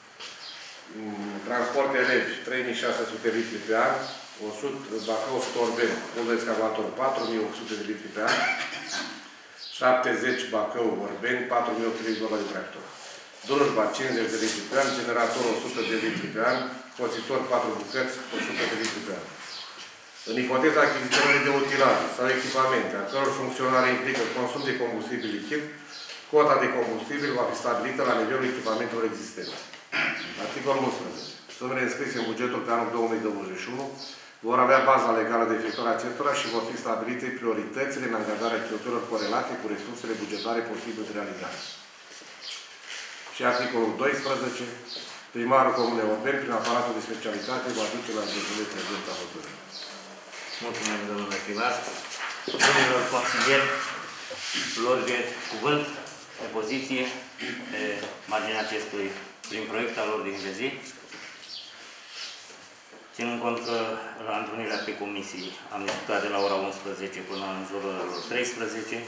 transport elevi trei mii șase sute de litri pe an, o sută, Bacău o sută Urben, pulă excavator patru mii opt sute de litri pe an, șaptezeci Bacău Urben, patru mii opt sute de dolari de tractor. Drujba cincizeci de litri pe an, generator o sută de litri pe an, pozitor patru bucăți, o sută de litri pe an. În ipoteza achiziționării de utilaje sau echipamente, a căror funcționare implică consum de combustibil lichid, cota de combustibil va fi stabilită la nivelul echipamentelor existente. Articolul unsprezece. Sumele înscrise în bugetul pe anul două mii douăzeci și unu vor avea baza legală de efectuare acestora și vor fi stabilite prioritățile în angajarea cheltuielor corelate cu resursele bugetare posibil de realizare. Și articolul doisprezece. Primarul Comunei Urben, prin aparatul de specialitate, va duce la îndeplinire prezenta hotărâre. Mulțumim, domnule primar. Domnilor consilieri, lor de cuvânt, de poziție, pe marginea acestui prin proiect al ordinii de zi. Ținând cont că la întrunirea pe comisii am discutat de la ora unsprezece până în jurul orelor treisprezece.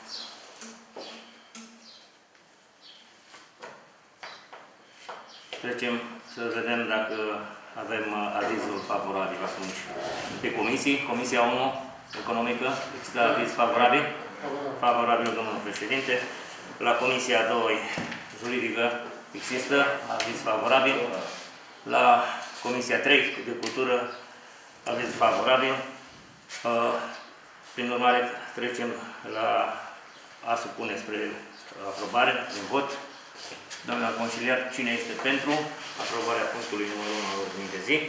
Trecem să vedem dacă avem avizul favorabil atunci pe comisii. Comisia unu, economică, există aviz favorabil? Favorabil, domnul președinte. La Comisia doi, juridică, există aviz favorabil. La Comisia trei, de cultură, aviz favorabil. Prin urmare, trecem la a supune spre aprobare, prin vot. Doamna consilier, cine este pentru aprobarea punctului numărul unu al ordinii de zi?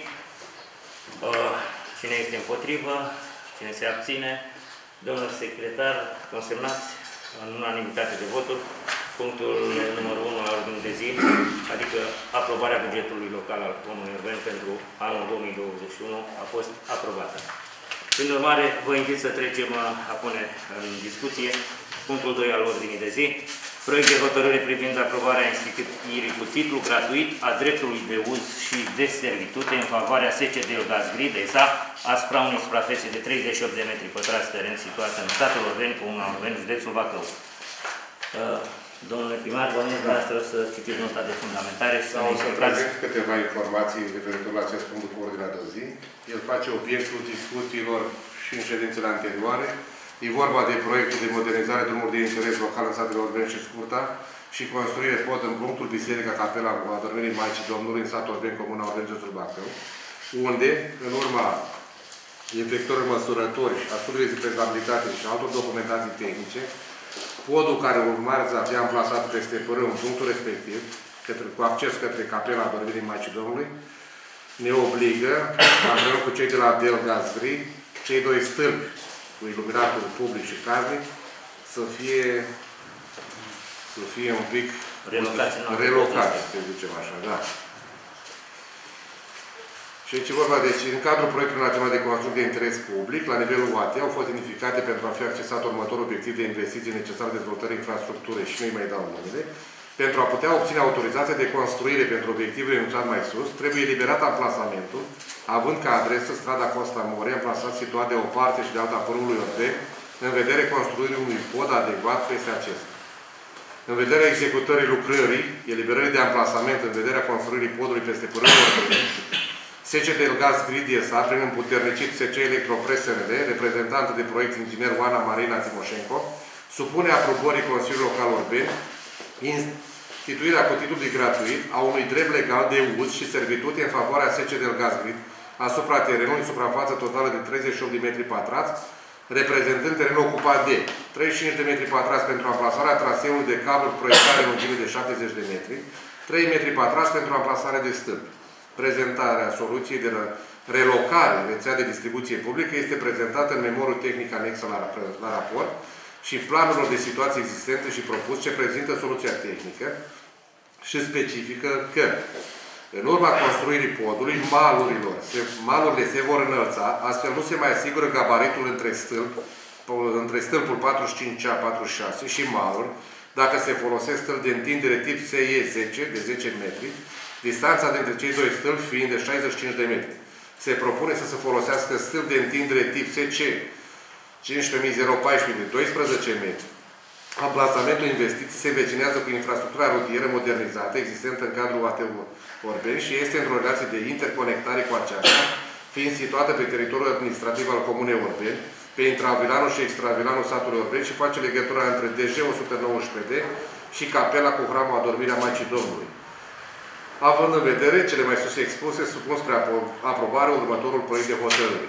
Cine este împotrivă? Cine se abține? Domnul secretar, consemnați în unanimitate de voturi punctul numărul unu al ordinii de zi, adică aprobarea bugetului local al Comunei Urben pentru anul două mii douăzeci și unu a fost aprobată. Prin urmare, vă invit să trecem a pune în discuție punctul doi al ordinii de zi. Proiect de hotărâre privind aprobarea instituirii cu titlu gratuit a dreptului de uz și de servitute în favoarea S C D Gaz Grid E S A asupra unei suprafețe de treizeci și opt de metri pătrați teren situată în satul Urben, Comuna Urben, județul Bacău. Domnule primar, vă invit dumneavoastră să citiți nota de fundamentare și să ne explicați câteva informații referitor la acest punct cu ordinea de zi. El face obiectul discuțiilor și în ședințele anterioare. E vorba de proiectul de modernizare drumuri de interes local în satele Urben și Scurta și construire pod în punctul Biserica Capela Adormirii Maicii Domnului în satul Urben, Comuna Urben, județul Bacău, unde, în urma efectuării măsurători a studiului de prezabilitate și altor documentații tehnice, podul care urmează a fi amplasat peste părâu în punctul respectiv, către, cu acces către capela Dormirii Maicii Domnului, ne obligă, împreună cu cei de la Delgaz Gri, cei doi stâlpi cu iluminatul public și casnic, să fie, să fie un pic relocați, relocați, să zicem așa, da. Și aici vorba, deci, în cadrul proiectului național de construcție de interes public, la nivelul U A T, au fost identificate pentru a fi accesat următorul obiectiv de investiții necesare dezvoltării infrastructurii și nu-i mai dau numele. Pentru a putea obține autorizația de construire pentru obiectivul enunțat mai sus, trebuie eliberat amplasamentul, având ca adresă strada Costa More, amplasat situat de o parte și de alta părâului Orbe, în vederea construirii unui pod adecvat peste acesta. În vederea executării lucrării, eliberării de amplasament în vederea construirii podului peste părâul Orbe, S C Delgaz Grid S A, prin împuternicit S C Electropres R L, reprezentantă de proiect inginer Oana Marina Timoșenko, supune aprobării Consiliului Local Orben instituirea cu titlu de gratuit a unui drept legal de uz și servitute în favoarea S C Delgaz Grid asupra terenului suprafață totală de treizeci și opt de metri pătrați, reprezentând terenul ocupat de treizeci și cinci de metri pătrați pentru amplasarea traseului de cablu proiectare în lungime de șaptezeci de metri, trei metri pătrați pentru amplasarea de stâlpi. Prezentarea soluției de relocare rețea de distribuție publică este prezentată în memorul tehnic anexă la, la raport și planurilor de situație existente și propus ce prezintă soluția tehnică și specifică că în urma construirii podului, malurilor, se, malurile se vor înălța, astfel nu se mai asigură gabaritul între, stâlp, între stâlpul patruzeci și cinci A patruzeci și șase și maluri, dacă se folosesc stâlpi de întindere tip S E zece de zece metri, distanța dintre cei doi stâlpi fiind de șaizeci și cinci de metri. Se propune să se folosească stâlpi de întindere tip S C cincisprezece mii paisprezece de doisprezece metri. Amplasamentul investiției se vecinează cu infrastructura rutieră modernizată existentă în cadrul U A T Orben și este într-o relație de interconectare cu aceasta, fiind situată pe teritoriul administrativ al Comunei Orben, pe intravilanul și extravilanul satului Orben și face legătura între D J o sută nouăsprezece D și capela cu hramul Adormirea Maicii Domnului. Având în vedere cele mai sus expuse, supun spre aprobare următorul proiect de hotărâre.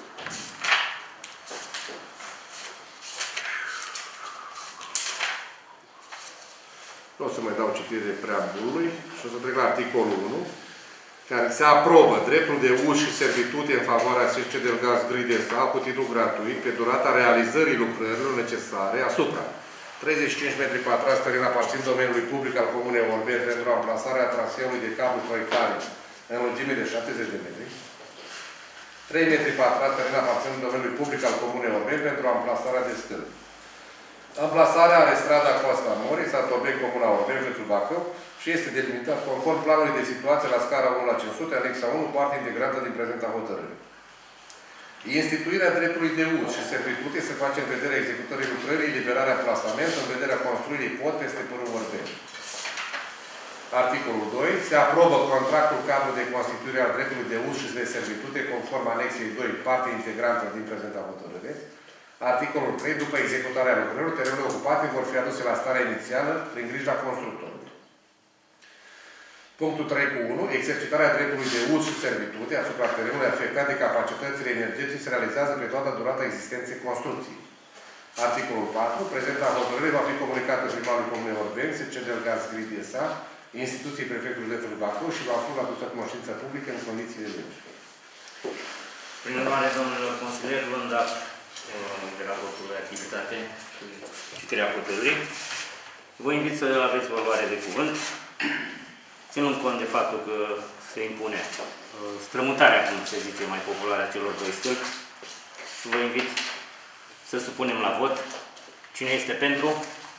Nu o să mai dau citire preambulului și o să trec la articolul unu, care se aprobă dreptul de uz și servitute în favoarea S C Delgaz Grid S A cu titlu gratuit pe durata realizării lucrărilor necesare asupra treizeci și cinci metri pătrați teren aparțin domeniului public al Comunei Orben pentru amplasarea traseului de cablu proiectare în lungime de șaptezeci de metri, trei metri pătrați teren aparțin domeniului public al Comunei Orben pentru amplasarea de stâlpi. Amplasarea are strada Costa More, sat Orben, Comuna Orben, județul Bacău și este delimitat conform planului de situație la scara unu la cinci sute, anexa unu, parte integrantă din prezenta hotărâre. Instituirea dreptului de uz și servitute se face în vederea executării lucrării, eliberarea plasament, în vederea construirii pod peste părâul Orben. Articolul doi. Se aprobă contractul cadru de constituire al dreptului de uz și de servitute conform anexei doi, parte integrantă din prezenta hotărâre. Articolul trei. După executarea lucrărilor, terenurile ocupate vor fi aduse la starea inițială prin grija constructorului. Punctul trei cu unu. Exercitarea dreptului de uz și servitute asupra terenului afectat de capacitățile energetice se realizează pe toată durata existenței construcției. Articolul patru. Prezenta hotărâre va fi comunicată primarului Comunei Orben, S C Delgaz Grid S A, instituției prefectului județului Bacău și va fi adusă cunoștință publică în condiții de lege. Prin urmare, domnilor consilieri, luând dat de raportul de activitate și citirea hotărârii, vă invit să aveți valoare de cuvânt, ținând cont de faptul că se impune strămutarea, cum se zice mai populară, a celor doi stâlpi, și vă invit să supunem la vot cine este pentru,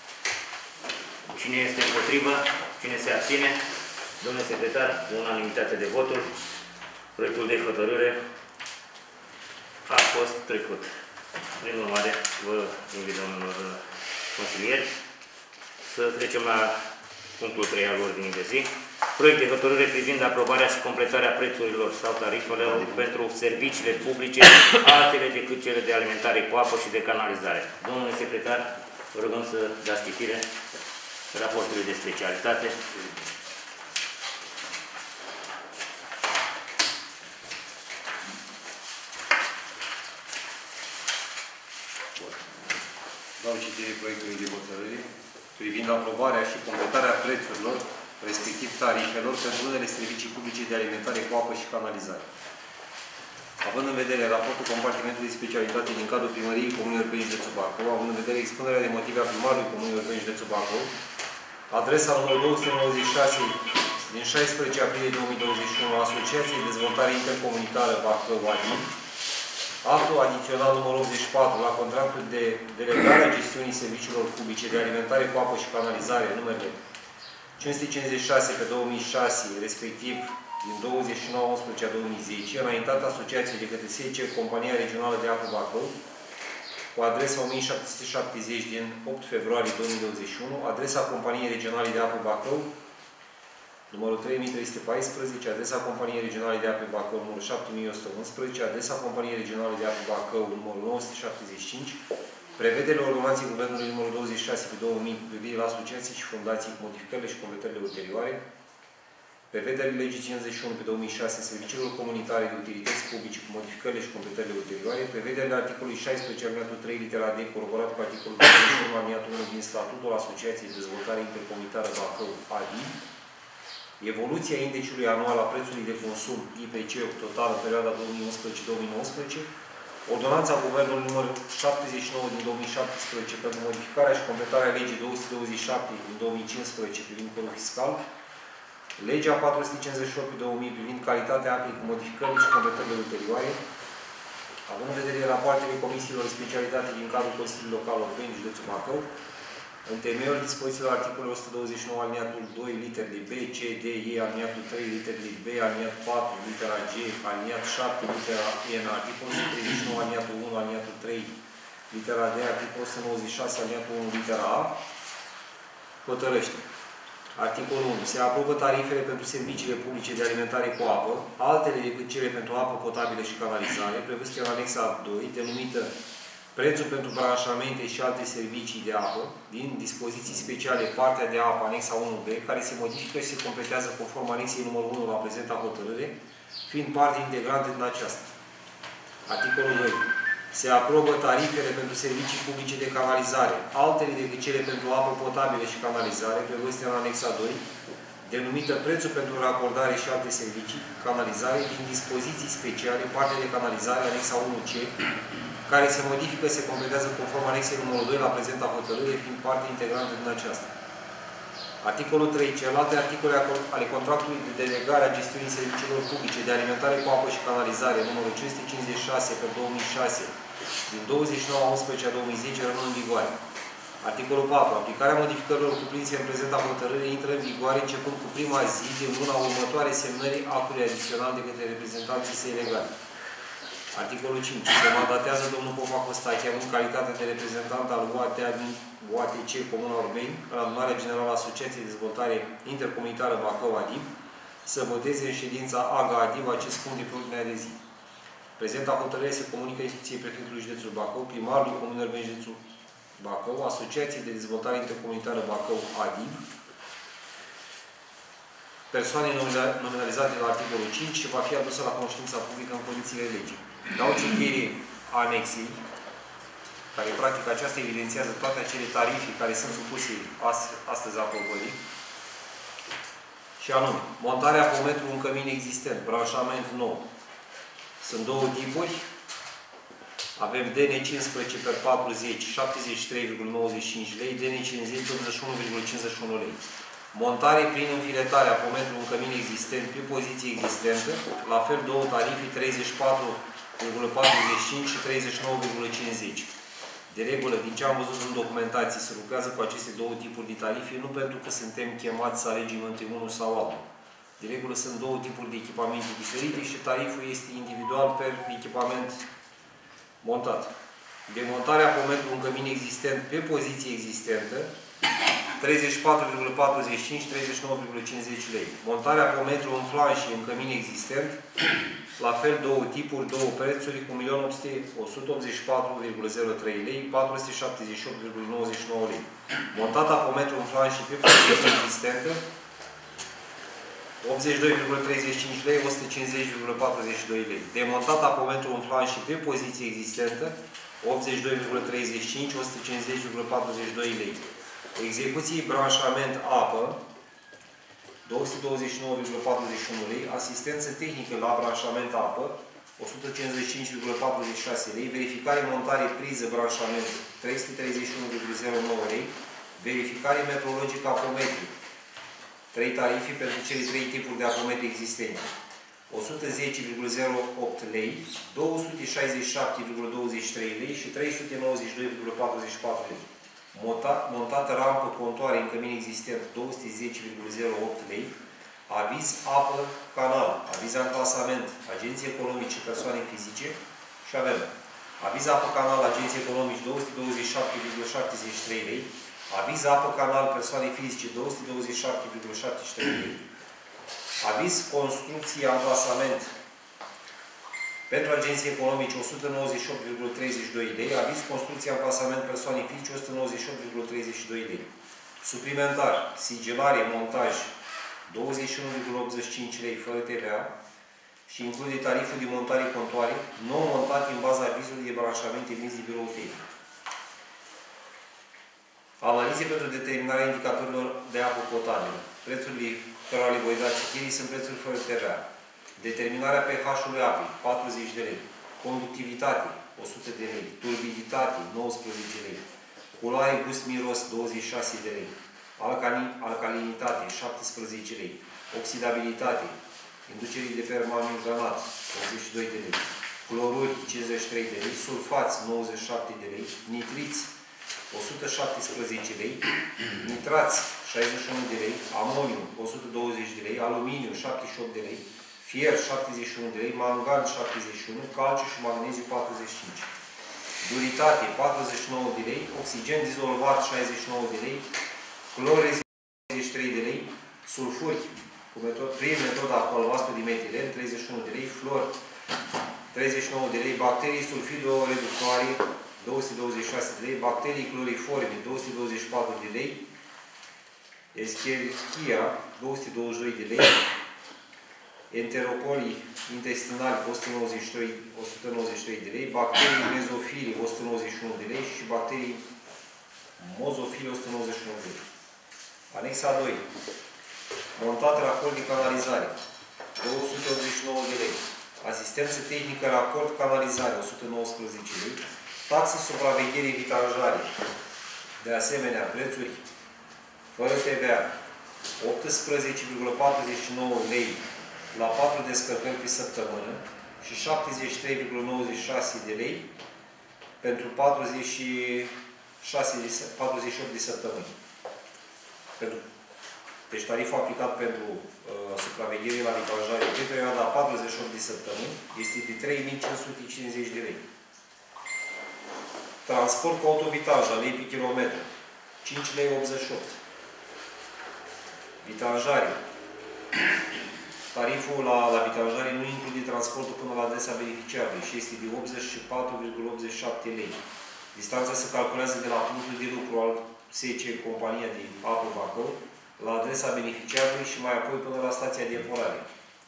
cine este împotrivă, cine se abține. Domnule secretar, cu unanimitate de voturi, proiectul de hotărâre a fost trecut. Prin urmare, vă invit, domnilor consilieri, să trecem la punctul trei al ordinii de zi. Proiect de hotărâre privind aprobarea și completarea prețurilor sau tarifelor pentru serviciile publice, altele decât cele de alimentare cu apă și de canalizare. Domnule secretar, vă rugăm să dați citire raportului de specialitate. Dau citire proiectului de hotărâre privind aprobarea și completarea prețurilor, respectiv tarifelor, pentru unele servicii publice de alimentare cu apă și canalizare. Având în vedere raportul compartimentului de specialitate din cadrul primăriei Comunei Urbeni Județul Bacău, având în vedere expunerea de motive a primarului Comunei Urbeni Județul Bacău, adresa numărul două sute nouăzeci și șase din șaisprezece aprilie două mii douăzeci și unu a Asociației de Dezvoltare Intercomunitară Bacău A D I, actul adițional numărul optzeci și patru la contractul de delegare a gestiunii serviciilor publice de alimentare cu apă și canalizare, numerele cinci sute cincizeci și șase pe două mii șase, respectiv din douăzeci și nouă unsprezece a două mii zece, înaintat asociației de către S E C, Compania Regională de Apă Bacău, cu adresa o mie șapte sute șaptezeci din opt februarie două mii douăzeci și unu, adresa Companiei Regionale de Apă Bacău, numărul trei mii trei sute paisprezece, adresa Companiei Regionale de Apă Bacău, numărul șapte mii o sută unsprezece, adresa Companiei Regionale de Apă Bacău, numărul nouă sute șaptezeci și cinci, prevederile ordonanței Guvernului numărul douăzeci și șase pe două mii privire la asociații și fundații cu modificările și completările ulterioare, prevederile legii cincizeci și unu pe două mii șase serviciilor comunitare de utilități publice cu modificările și completările ulterioare, prevederile articolului șaisprezece alineatul trei litera D coroborat cu articolul douăzeci și unu alineatul unu din Statutul Asociației de Dezvoltare Intercomunitară Bacău A D I, evoluția indiciului anual a prețului de consum I P C total în perioada două mii unsprezece două mii nouăsprezece, ordonanța Guvernului numărul șaptezeci și nouă din două mii șaptesprezece pentru modificarea și completarea legii două sute douăzeci și șapte din două mii cincisprezece privind codul fiscal, legea patru sute cincizeci și opt pe două mii privind calitatea apei cu modificările și completările ulterioare, având în vedere rapoartele comisiilor de specialitate din cadrul Consiliului Local Urbeni Județul Bacău, în temeiul dispozițiilor articolului o sută douăzeci și nouă aliniatul doi, literi de B, C, D, E, aliniatul trei, literi de B, aliniatul patru, litera G, aliniatul șapte, litera N, articolul o sută treizeci și nouă, aliniatul unu, aliniatul trei, litera D, articolul o sută nouăzeci și șase, aliniatul unu, litera A, hotărăște. Articolul unu. Se aprobă tarifele pentru serviciile publice de alimentare cu apă, altele decât cele pentru apă potabilă și canalizare, prevăzute în anexa doi, denumită prețul pentru branșamente și alte servicii de apă, din dispoziții speciale, partea de apă, anexa unu B, care se modifică și se completează conform anexei numărul unu la prezenta hotărâre, fiind parte integrantă din aceasta. Articolul doi. Se aprobă tarifele pentru servicii publice de canalizare, altele decât cele pentru apă potabilă și canalizare, prevăzute în anexa doi, denumită prețul pentru racordare și alte servicii, canalizare, din dispoziții speciale, partea de canalizare, anexa unu C, care se modifică, se completează conform anexei numărul doi la prezenta hotărâre, fiind parte integrantă din aceasta. Articolul trei. Celelalte articole ale contractului de delegare a gestiunii serviciilor publice de alimentare cu apă și canalizare, numărul cinci sute cincizeci și șase pe două mii șase, din douăzeci și nouă a unsprezece a două mii zece, rămân în vigoare. Articolul patru. Aplicarea modificărilor cuprinse în prezenta hotărâre intră în vigoare începând cu prima zi din luna următoare semnării actului adițional de către reprezentanții săi legali. Articolul cinci. Se mandatează domnul Popa Costache, având calitate de reprezentant al U A T C Comuna Urbeni, în adunarea generală a Asociației de Dezvoltare Intercomunitară Bacău A D I B, să voteze în ședința A G A A D I B acest punct de pe ordinea de zi. Prezenta hotărâre se comunică instituției Prefectului Județul Bacău, primarului Comunei Urbeni Județul Bacău, Asociației de Dezvoltare Intercomunitară Bacău A D I B, persoane nominalizate la articolul cinci și va fi adusă la cunoștința publică în condițiile legii. Dau citire anexei, care practic aceasta evidențiază toate acele tarife care sunt supuse astăzi aprobării, și anume, montarea pe metru un cămin existent, branșament nou. Sunt două tipuri. Avem D N cincisprezece pe patruzeci, șaptezeci și trei virgulă nouăzeci și cinci lei, D N cincizeci, optzeci și unu virgulă cincizeci și unu lei. Montare prin înfiletarea pe metru un cămin existent pe poziție existentă, la fel două tarife, treizeci și patru virgulă patruzeci și cinci și treizeci și nouă virgulă cincizeci. De regulă, din ce am văzut în documentație, se lucrează cu aceste două tipuri de tarife, nu pentru că suntem chemați să alegem între unul sau altul. De regulă, sunt două tipuri de echipamente diferite și tariful este individual per echipament montat. Demontarea pe metru un cămin existent pe poziție existentă, treizeci și patru virgulă patruzeci și cinci, treizeci și nouă virgulă cincizeci lei. Montarea pe metru în flanșe în cămin existent, la fel două tipuri, două prețuri, cu un milion o sută optzeci și patru virgulă zero trei lei, patru sute șaptezeci și opt virgulă nouăzeci și nouă lei. Montata pe metru în flanșe pe poziție existentă, optzeci și doi virgulă treizeci și cinci lei, o sută cincizeci virgulă patruzeci și doi lei. Demontata pe metru în flanșe pe poziție existentă, optzeci și doi virgulă treizeci și cinci, o sută cincizeci virgulă patruzeci și doi lei. Execuții branșament apă, două sute douăzeci și nouă virgulă patruzeci și unu lei. Asistență tehnică la branșament apă, o sută cincizeci și cinci virgulă patruzeci și șase lei. Verificare, montare, priză, branșament, trei sute treizeci și unu virgulă zero nouă lei. Verificare metrologică apometric. trei tarife pentru cele trei tipuri de apometri existente. o sută zece virgulă zero opt lei, două sute șaizeci și șapte virgulă douăzeci și trei lei și trei sute nouăzeci și doi virgulă patruzeci și patru lei. Monta, montată rampă contoare în cămin existent, două sute zece virgulă zero opt lei. Aviz apă canal, aviz amplasament, agenții economice, persoane fizice și avem aviz apă canal, agenții economici, două sute douăzeci și șapte virgulă șaptezeci și trei lei. Aviz apă canal, persoane fizice, două sute douăzeci și șapte virgulă șaptezeci și trei lei. Aviz construcție amplasament pentru agenții economici, o sută nouăzeci și opt virgulă treizeci și doi lei. Aviz construcție amplasament persoane fizice, o sută nouăzeci și opt virgulă treizeci și doi lei. Suplimentar, sigilare, montaj, douăzeci și unu virgulă optzeci și cinci lei fără T V A și include tariful de montare contoare, nou montat în baza avizului de branșament emis de birou tehnic. Analize pentru determinarea indicatorilor de apă potabilă. Prețurile cărora le voi da citirii sunt prețuri fără T V A. Determinarea pH-ului apei, patruzeci de lei. Conductivitate, o sută de lei. Turbiditate, nouăsprezece lei. Culoare, gust, miros, douăzeci și șase de lei. Alcalin, alcalinitate, șaptesprezece lei. Oxidabilitate, inducerii de permanganat, optzeci și doi de lei. Cloruri, cincizeci și trei de lei. Sulfați, nouăzeci și șapte de lei. Nitriți, o sută șaptesprezece lei. Nitrați, șaizeci și unu de lei. Amoniu, o sută douăzeci de lei. Aluminiu, șaptezeci și opt de lei. Fier, șaptezeci și unu de lei. Mangan, șaptezeci și unu. Calciu și magneziu, patruzeci și cinci. Duritate, patruzeci și nouă de lei. Oxigen dizolvat, șaizeci și nouă de lei. Clor, treizeci și trei de lei. Sulfuri, cu metod, prin metoda cu albastru dimetilen, treizeci și unu de lei. Flor, treizeci și nouă de lei. Bacterii sulfidoreductoare, două sute douăzeci și șase de lei. Bacterii cloriforme, două sute douăzeci și patru de lei. Escherichia, două sute douăzeci și doi de lei. Enterocolii intestinali, o sută nouăzeci și trei, o sută nouăzeci și trei de lei. Bacterii mezofili, o sută nouăzeci și unu de lei. Și bacterii mozofili, o sută nouăzeci și unu de lei. Anexa doi. Montat raport de canalizare, două sute optzeci și nouă de lei. Asistență tehnică raport canalizare, o sută nouăsprezece lei. Taxă supraveghere vitajare. De asemenea, prețuri fără T V A, optsprezece virgulă patruzeci și nouă lei la patru descărcări pe săptămână și șaptezeci și trei virgulă nouăzeci și șase de lei pentru patruzeci și șase de, patruzeci și opt de săptămâni. Pentru, deci tariful aplicat pentru uh, supraveghere la vitajare pe perioada patruzeci și opt de săptămâni este de trei mii cinci sute cincizeci de lei. Transport cu autovitaj, la lei pe kilometru, cinci lei optzeci și opt. Vitajare. Tariful la, la vitajare nu include transportul până la adresa beneficiarului și este de optzeci și patru virgulă optzeci și șapte lei. Distanța se calculează de la punctul de lucru al S C Compania de Apă Bacău la adresa beneficiarului și mai apoi până la stația de epurare.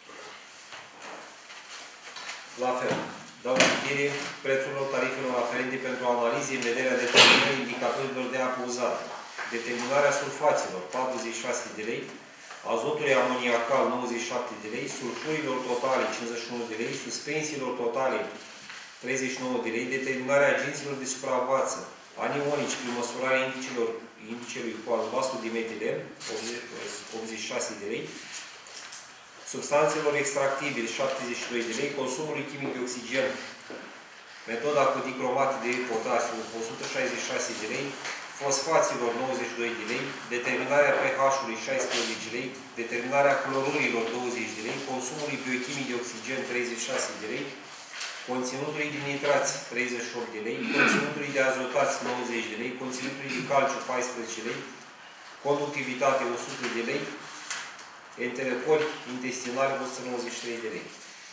La fel, dau citire prețurilor tarifelor aferente pentru analize în vederea determinării indicatorilor de apă uzată. Determinarea sulfaților, patruzeci și șase de lei. Azotului amoniacal, nouăzeci și șapte de lei. Sulfurilor totale, cincizeci și unu de lei. Suspensiilor totale, treizeci și nouă de lei. Determinarea agenților de suprafață anionici prin măsurarea indicelor, indicelui cu albastru dimetilen, optzeci și șase de lei. Substanțelor extractibile, șaptezeci și doi de lei. Consumului chimic de oxigen, metoda cu dicromat de potasiu, o sută șaizeci și șase de lei. Fosfaților, nouăzeci și doi de lei. Determinarea pH-ului, șaisprezece lei. Determinarea clorurilor, douăzeci de lei. Consumului biochimic de oxigen, treizeci și șase de lei. Conținutului de nitrați, treizeci și opt de lei. Conținutului de azotați, nouăzeci de lei. Conținutului de calciu, paisprezece lei. Conductivitate, o sută de lei. Enterocoli intestinali, o sută nouăzeci și trei de lei.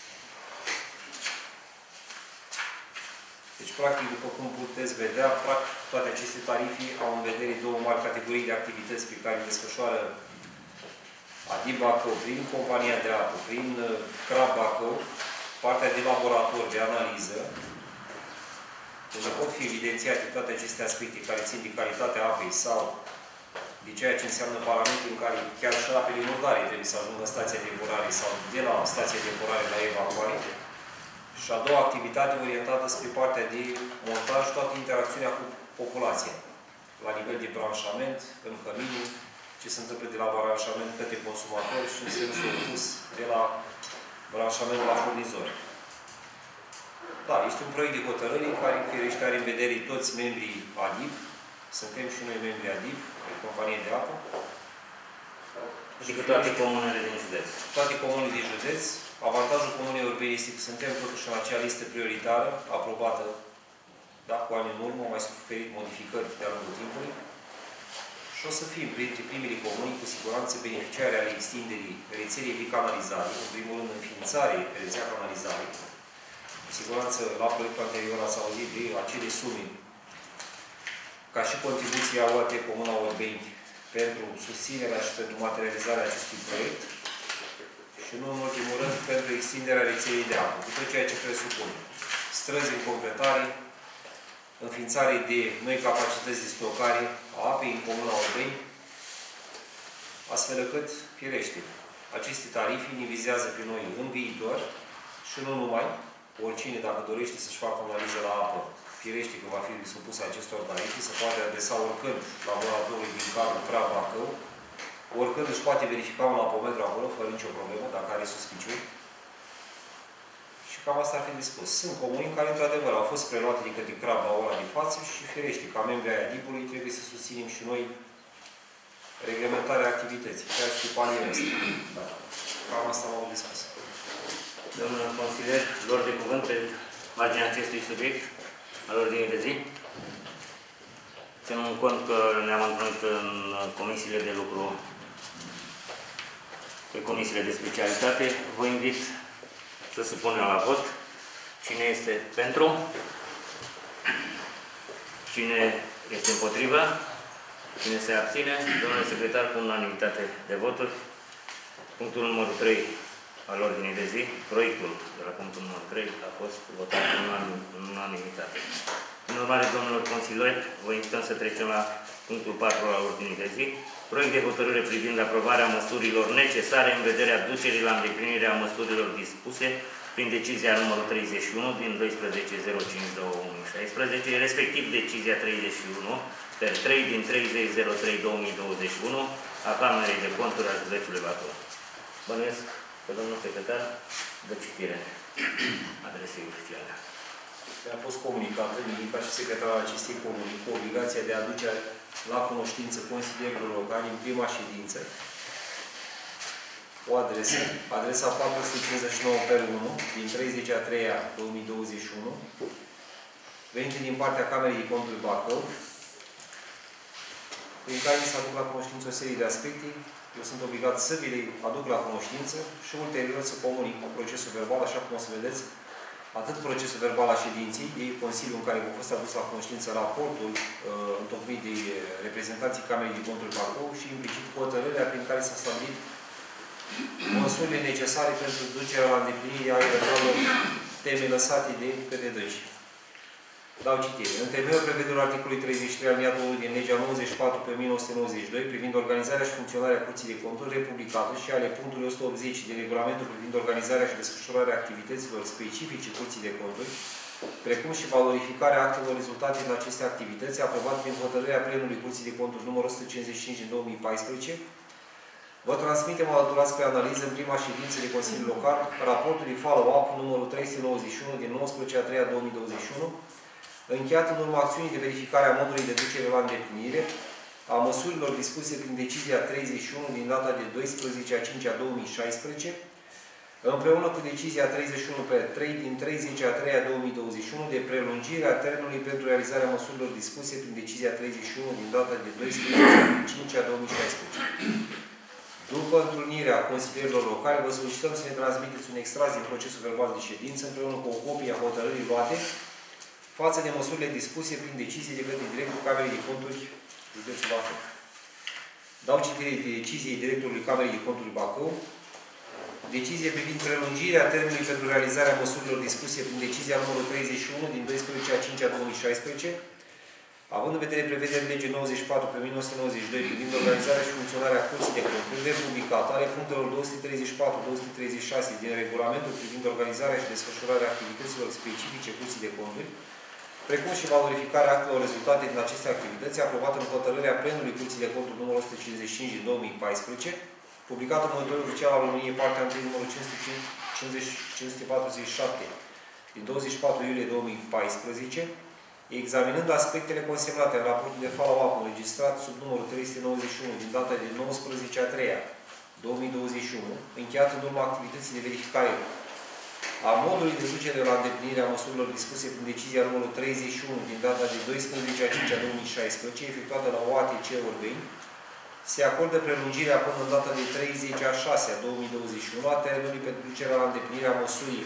Deci, practic, după cum puteți vedea, practic, toate aceste tarife au în vedere două mari categorii de activități pe care le desfășoară A D I Bacău prin compania de apă, prin C R A B Bacău, partea de laborator de analiză, Deci pot fi evidențiate toate aceste aspecte care țin de calitatea apei sau de ceea ce înseamnă parametri în care chiar și apele inundare trebuie să ajungă în stația temporare sau de la stația temporare la evacuare. Și a doua activitate orientată spre partea de montaj, toată interacțiunea cu populația. La nivel de branșament, în căminul, ce se întâmplă de la branșament către consumatori și în sensul opus de la branșament la furnizori. Da, este un proiect de hotărâre care, firește, are în vedere toți membrii A D I P. Suntem și noi membrii A D I P, companie de apă. Adică toate comunele din județ. Toate comunele din județ. Avantajul Comunei Europene este că suntem totuși în acea listă prioritară, aprobată, da, cu ani în urmă, au mai suferit modificări de-a lungul timpului. Și o să fim printre primele comuni, cu siguranță, beneficiare ale extinderii rețelei de canalizare, în primul rând înființare rețea canalizare. Cu siguranță, la proiectul anterior ați auzit de acele sume, ca și contribuția O A T Comuna Orbeni pentru susținerea și pentru materializarea acestui proiect și nu în ultimul rând pentru extinderea rețelei de apă, cu tot ceea ce presupune străzi în completare, înființare de noi capacități de stocare a apei în Comuna Orbeni, astfel încât, firește, aceste tarife ne vizează pe noi în viitor și nu numai, oricine, dacă dorește să-și facă analiză la apă, firește că va fi supusă acestor tarife, se poate adresa oricând laboratorului din cadrul Prag Bacău, oricând își poate verifica un apometru acolo, fără nicio problemă, dacă are suspiciuni. Și cam asta ar fi de spus. Sunt comuni care, într-adevăr, au fost preluate de către Crab la ora de față și, firește, ca membri ai A D I P-ului, trebuie să susținem și noi reglementarea activității, chiar și cu anii ăsta. Cam asta m-am de spus. Domnul consilier, lor de cuvânt pe marginea acestui subiect al ordinii de zi. Ținând cont că ne-am întâlnit în comisiile de lucru, pe comisiile de specialitate, vă invit să se punem la vot. Cine este pentru? Cine este împotrivă? Cine se abține? Domnule secretar, cu unanimitate de voturi. Punctul numărul trei al ordinii de zi, proiectul de la punctul numărul trei a fost votat în unanimitate. În urmare, domnilor consilieri, vă invităm să trecem la punctul patru al ordinii de zi, proiect de hotărâre privind aprobarea măsurilor necesare în vederea ducerii la îndeplinirea măsurilor dispuse prin decizia numărul treizeci și unu din doisprezece zero cinci două mii șaisprezece, respectiv decizia treizeci și unu per trei din treizeci zero trei două mii douăzeci și unu a Camerei de Conturi a județului Bacău. Bănuiesc că domnul secretar dă citire adresei oficiale. Mi-a fost comunicat mie, ca și secretarul acestei comuni, cu obligația de a aduce la cunoștință consilierilor locali în prima ședință o adresă, adresa patru sute cincizeci și nouă per unu, din treizeci a treia două mii douăzeci și unu, venite din partea Camerei de Conturi Bacău, prin care mi s-a aduc la cunoștință o serie de aspecte. Eu sunt obligat să vi le aduc la cunoștință și ulterior să comunic procesul verbal, așa cum o să vedeți, atât procesul verbal a ședinței, de Consiliul în care a fost adus la cunoștință raportul uh, întocmit de reprezentanții Camerei de Conturi Bacău și implicit hotărârea prin care s-a stabilit măsurile necesare pentru ducerea la îndeplinire a eventualelor teme lăsate de către dânsi. Dau citire. În temeiul prevederilor articolului treizeci și trei aliniatul unu din legea nouăzeci și patru pe o mie nouă sute nouăzeci și doi privind organizarea și funcționarea Curții de Conturi republicată și ale punctului o sută optzeci din regulamentul privind organizarea și desfășurarea activităților specifice Curții de Conturi, precum și valorificarea actelor rezultate din aceste activități, aprobat prin hotărârea Plenului Curții de Conturi numărul o sută cincizeci și cinci din două mii paisprezece, vă transmitem alăturați pe analiză în prima ședință de Consiliul Local raportul de follow-up numărul trei sute nouăzeci și unu din nouăsprezece a treia două mii douăzeci și unu, încheiat în urma acțiunii de verificare a modului de ducere la îndeplinire a măsurilor dispuse prin decizia treizeci și unu din data de doisprezece a cincea două mii șaisprezece, împreună cu decizia treizeci și unu pe trei din treizeci a treia două mii douăzeci și unu de prelungire a termenului pentru realizarea măsurilor dispuse prin decizia treizeci și unu din data de doisprezece a cincea două mii șaisprezece. După întrunirea consilierilor locale, vă solicităm să ne transmiteți un extras din procesul verbal de ședință împreună cu o copie a hotărârii luate față de măsurile dispuse prin decizie de către directorul Camerei de Conturi județul Bacău. Dau citire de deciziei directorului Camerei de Conturi Bacău, Decizie privind prelungirea termenului pentru realizarea măsurilor dispuse prin decizia numărul treizeci și unu din doisprezece a cincea două mii șaisprezece, având în vedere prevederile legii nouăzeci și patru pe o mie nouă sute nouăzeci și doi privind organizarea și funcționarea Curții de Conturi, republicată ale punctelor două sute treizeci și patru două sute treizeci și șase din regulamentul privind organizarea și desfășurarea activităților specifice Curții de Conturi, precum și valorificarea actelor rezultate din aceste activități, aprobată în hotărârea Plenului Curții de Conturi numărul o sută cincizeci și cinci din două mii paisprezece, publicat în Monitorul Oficial al României, partea unu, numărul cinci sute patruzeci și șapte din douăzeci și patru iulie două mii paisprezece, examinând aspectele consemnate în raportul de follow-up înregistrat sub numărul trei sute nouăzeci și unu din data de nouăsprezece a treia două mii douăzeci și unu, încheiat în urma activității de verificare a modului de ducere la îndeplinirea măsurilor dispuse prin decizia numărul treizeci și unu din data de doisprezece a cincea două mii șaisprezece, efectuată la O A T C Urbeni, se acordă prelungirea până în data de treizeci a șasea două mii douăzeci și unu a termenului pentru ducerea la îndeplinirea măsurii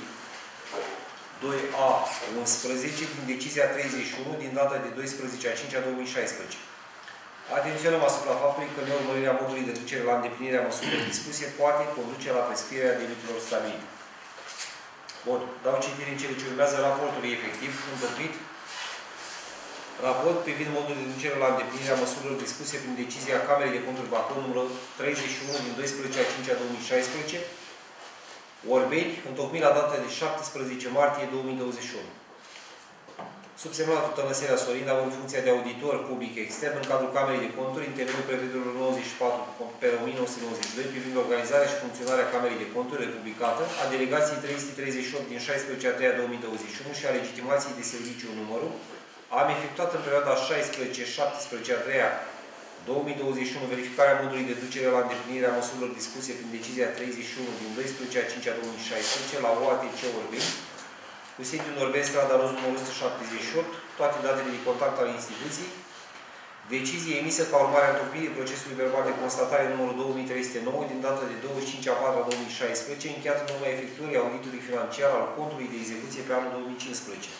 doi A unsprezece din decizia treizeci și unu din data de doisprezece a cincea două mii șaisprezece. Atenționăm asupra faptului că neurmărirea modului de ducere la îndeplinirea măsurilor dispuse poate conduce la prescrierea demitelor stabilite. Bun. Dau citire în cele ce urmează raportului efectiv întocmit. Raport privind modul de ducere la îndeplinirea măsurilor dispuse prin decizia Camerei de Conturi Bacău numărul treizeci și unu din doisprezece a cincea două mii șaisprezece, Orbeni, întocmit la data de șaptesprezece martie două mii douăzeci și unu. Subsemnatul Tănăsescu Sorin, având funcția de auditor public extern în cadrul Camerei de Conturi, în temeiul prevederilor nouăzeci și patru pe o mie nouă sute nouăzeci și doi privind organizarea și funcționarea Camerei de Conturi republicată, a delegației trei sute treizeci și opt din șaisprezece a treia două mii douăzeci și unu și a legitimației de serviciu numărul, am efectuat în perioada șaisprezece șaptesprezece a treia două mii douăzeci și unu verificarea modului de ducere la îndeplinirea măsurilor dispuse prin decizia treizeci și unu din doisprezece a cincea două mii șaisprezece la O A T C Orbeni, cu sediul în Orbeni, strada Roz numărul o sută șaptezeci și opt, toate datele de contact ale instituției, decizie emisă ca urmare a întocmirii procesului verbal de constatare numărul două mii trei sute nouă din data de douăzeci și cinci a patra două mii șaisprezece, încheiat în urma efectuării auditului financiar al contului de execuție pe anul două mii cincisprezece.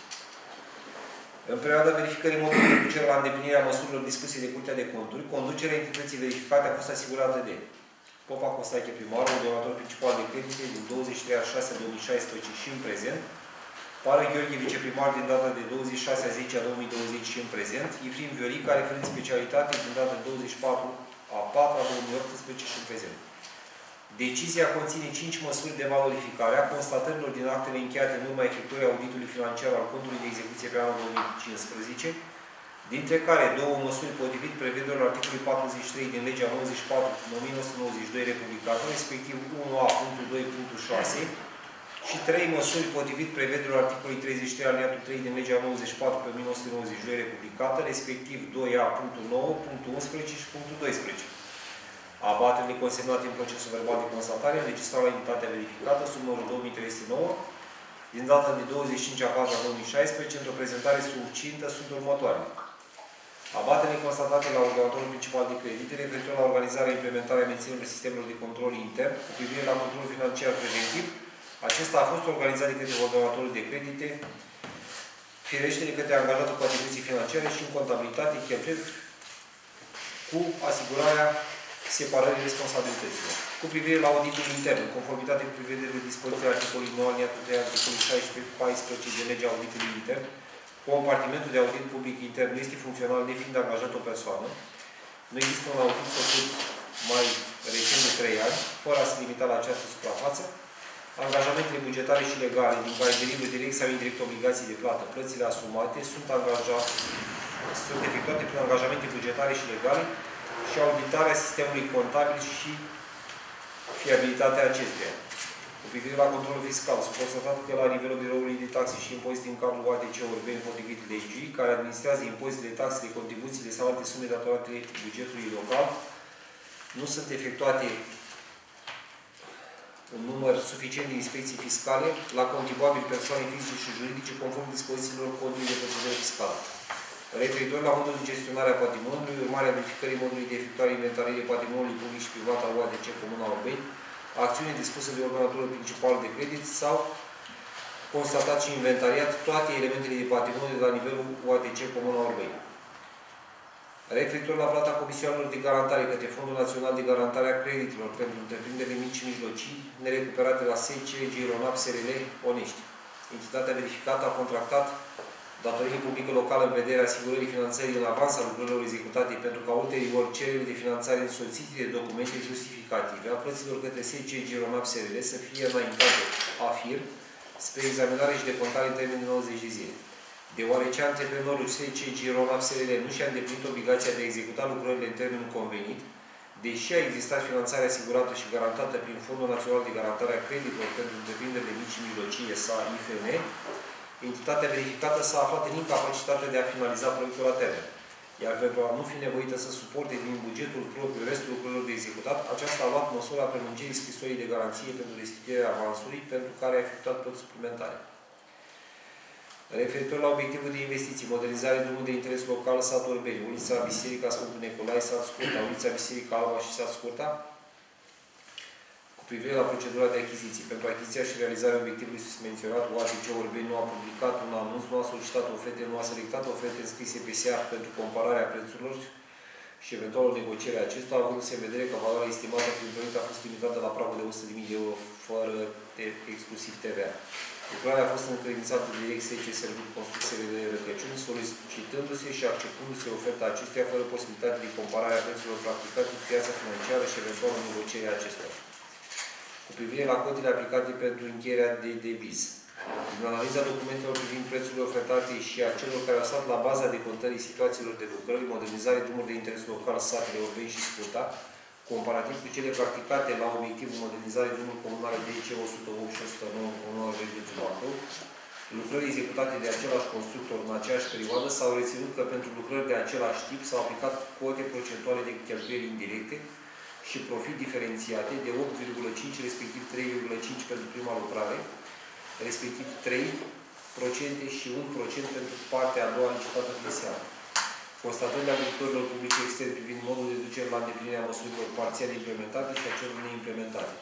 În perioada verificării modului de ducere la îndeplinirea măsurilor dispuse de Curtea de Conturi, conducerea entității verificate a fost asigurată de Popa Costache primarul, donator principal de credite din douăzeci și trei a șasea două mii șaisprezece și în prezent, Pară Gheorghe, viceprimar din data de douăzeci și șase a zecea două mii douăzeci și în prezent, Ifrim Viorica, referent specialitate din data de douăzeci și patru a patra două mii optsprezece și în prezent. Decizia conține cinci măsuri de valorificare a constatărilor din actele încheiate în urma efectuării auditului financiar al contului de execuție pe anul două mii cincisprezece, dintre care două măsuri potrivit prevederilor articolului patruzeci și trei din legea nouăzeci și patru din o mie nouă sute nouăzeci și doi republicată, respectiv unu a punct doi punct șase, și trei măsuri potrivit prevederilor articolului treizeci și trei alineatul trei din legea nouăzeci și patru pe o mie nouă sute nouăzeci și doi republicată, respectiv doi a punct nouă punct unsprezece și punct doisprezece. Abaterile consemnate în procesul verbal de constatare înregistrau la entitatea verificată sub numărul două mii trei sute nouă din data de douăzeci și cinci a patra două mii șaisprezece într-o prezentare succintă sunt următoarele. Abaterile constatate la ordonatorul principal de credite referitor la organizarea, implementarea, menținerea sistemelor de control intern cu privire la controlul financiar preventiv. Acesta a fost organizat de către ordonatorul de credite, firește de către angajatul cu atribuții financiare și în contabilitate cheltuieli cu asigurarea separării responsabilităților. Cu privire la auditul intern, în conformitate cu prevederile dispoziției articolului nouă, alineatul trei, articolul șaisprezece paisprezece de legea auditului intern, compartimentul de audit public intern nu este funcțional nefiind angajat o persoană. Nu există un audit făcut mai recent de trei ani, fără a se limita la această suprafață. Angajamentele bugetare și legale, din care derivă direct sau indirect obligații de plată, plățile asumate, sunt angajate, sunt efectuate prin angajamente bugetare și legale și auditarea sistemului contabil și fiabilitatea acestuia. Cu privire la controlul fiscal, s-a constatat că la nivelul biroului de taxe și impozite în cadrul O A T C Urbeni potrivit legii, care administrează impozitele, taxele, contribuțiile sau alte sume datorate bugetului local, nu sunt efectuate un număr suficient de inspecții fiscale la contribuabili, persoane fizice și juridice, conform dispozițiilor codului de procedură fiscală. Referitor la modul de gestionare a patrimoniului, urmarea verificării modului de efectuare inventariei patrimoniului public și privat al O A T C Comuna Urbeni, acțiune dispusă de ordonatorul principal de credit sau constatat și inventariat toate elementele de patrimoniu de la nivelul O A T C Comuna Urbeni. Referitor la plata comisioanelor de garantare către Fondul Național de Garantare a Creditelor pentru întreprinderile mici și mijlocii, nerecuperate la S C, Gironap, S R L, Onești. Entitatea verificată a contractat datorie publică locală în vederea asigurării finanțării în avans a lucrărilor executate pentru ca ulterior cererile de finanțare însoțite de documente justificative a plăților către S C, Gironap, S R L să fie înaintate AFIR spre examinare și decontare în termen de nouăzeci de zile. Deoarece antreprenorul S C, Gironap, S R L nu și-a îndeplinit obligația de a executa lucrările în termenul convenit, deși a existat finanțare asigurată și garantată prin Fondul Național de Garantare a Creditelor pentru întreprinderile mici și mijlocii, S A I F N, entitatea verificată s-a aflat în incapacitatea de a finaliza proiectul la termen. Iar pentru a nu fi nevoită să suporte din bugetul propriu restul lucrurilor de executat, aceasta a luat măsura prelungirii scrisorii de garanție pentru restituirea avansului, pentru care a efectuat plăți suplimentare. Referitor la obiectivul de investiții, modernizare drumul de interes local, satul Urbeni, ulița Biserica Sfântul Nicolae, sat Scurta, ulița Biserica Alba și sat Scurta, cu privire la procedura de achiziții. Pentru achiziția și realizarea obiectivului susmenționat, O A T C Urbeni nu a publicat un anunț, nu a solicitat oferte, nu a selectat oferte înscrise pe S E A pentru compararea prețurilor și eventualul negocierea acestora, avându-se în vedere că valoarea estimată prin proiect a fost limitată la pragul de o sută de mii de euro, fără de exclusiv T V A. Lucrarea a fost încredințată direct S C Serviciul Construcțiile de Răcăciuni, solicitându-se și acceptându-se oferta acestuia fără posibilitate de comparare a prețurilor practicate cu piața financiară și eventual negocierea acestora. Cu privire la cotele aplicate pentru încheierea de deviz. Din analiza documentelor privind prețurile ofertate și a celor care au stat la baza decontării situațiilor de lucrări, modernizare drumuri de interes local, satele Urbeni și Scurta, comparativ cu cele practicate la obiectivul modernizare drumuri comunale D C o sută opt și o sută nouă comunal județul Bacău, lucrări executate de același constructor în aceeași perioadă s-au reținut că pentru lucrări de același tip s-au aplicat cote procentuale de cheltuieli indirecte și profit diferențiate de opt virgulă cinci, respectiv trei virgulă cinci pentru prima lucrare, respectiv trei la sută și unu la sută pentru partea a doua licitată prin S E A. Constatările auditorilor publice externe privind modul de ducere la îndeplinirea măsurilor parțial implementate și a celor neimplementate.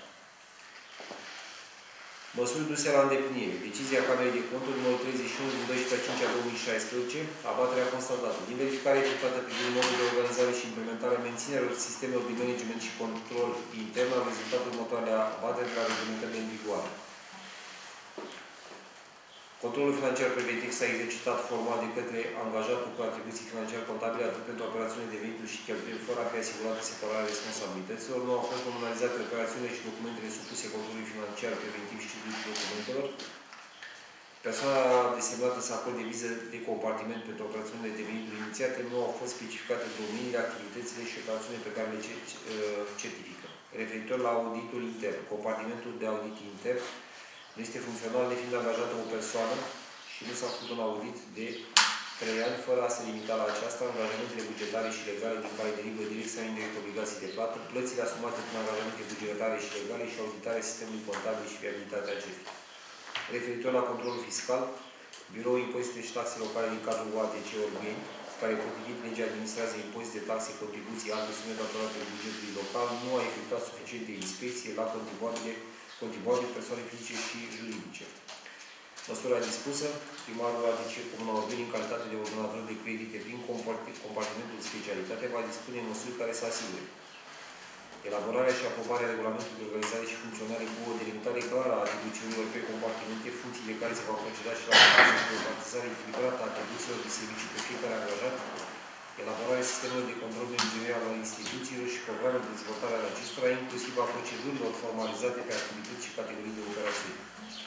Măsuri duse la îndeplinire. Decizia Camerei de Conturi numărul treizeci și unu din doisprezece a cincea două mii șaisprezece, abaterea constatată. Din verificare efectuată privind modul de organizare și implementare menținerea sistemelor de management și control intern a rezultat următoarele abateri la reglementările în vigoare. Controlul financiar preventiv s-a exercitat formal de către angajatul cu atribuții financiare contabile atât pentru operațiunile de venituri și cheltuieli fără a fi asigurată separarea responsabilităților. Nu au fost analizate operațiunile și documentele supuse controlului financiar preventiv și studiul documentelor. Persoana desemnată să acorde viză de compartiment pentru operațiunile de venituri inițiate nu au fost specificate domeniile, activitățile și operațiunile pe care le certifică. Referitor la auditul intern, compartimentul de audit intern nu este funcțional nefiind angajată o persoană și nu s-a făcut un audit de trei ani fără a se limita la aceasta, angajamentele bugetare și legale din care derivă direct sau indirect obligații de plată, plățile asumate prin angajamente bugetare și legale și auditarea sistemului contabil și viabilitatea acestuia. Referitor la controlul fiscal, Biroul Impozite și Taxe Locale din cadrul O A T C Urbeni, care potrivit legea administrează impozite, taxe, contribuții, alte sume datorate bugetului local, nu a efectuat suficiente inspecții la contribuabile contribuabili, persoane fizice și juridice. Măsura dispusă, primarul A D C Comuna Urbeni, în calitate de ordonator de credite prin compartimentul de specialitate, va dispune măsuri care să asigure elaborarea și aprobarea regulamentului de organizare și funcționare cu o delimitare clară a atribuțiunilor pe compartimente, funcții de care se va proceda și la repartizare echilibrată a atribuțiilor de servicii pe fiecare angajat, elaborarea sistemelor de control managerial al instituțiilor și programe de dezvoltare ale acestora, inclusiv a procedurilor formalizate pe activități și categorii de operațiuni.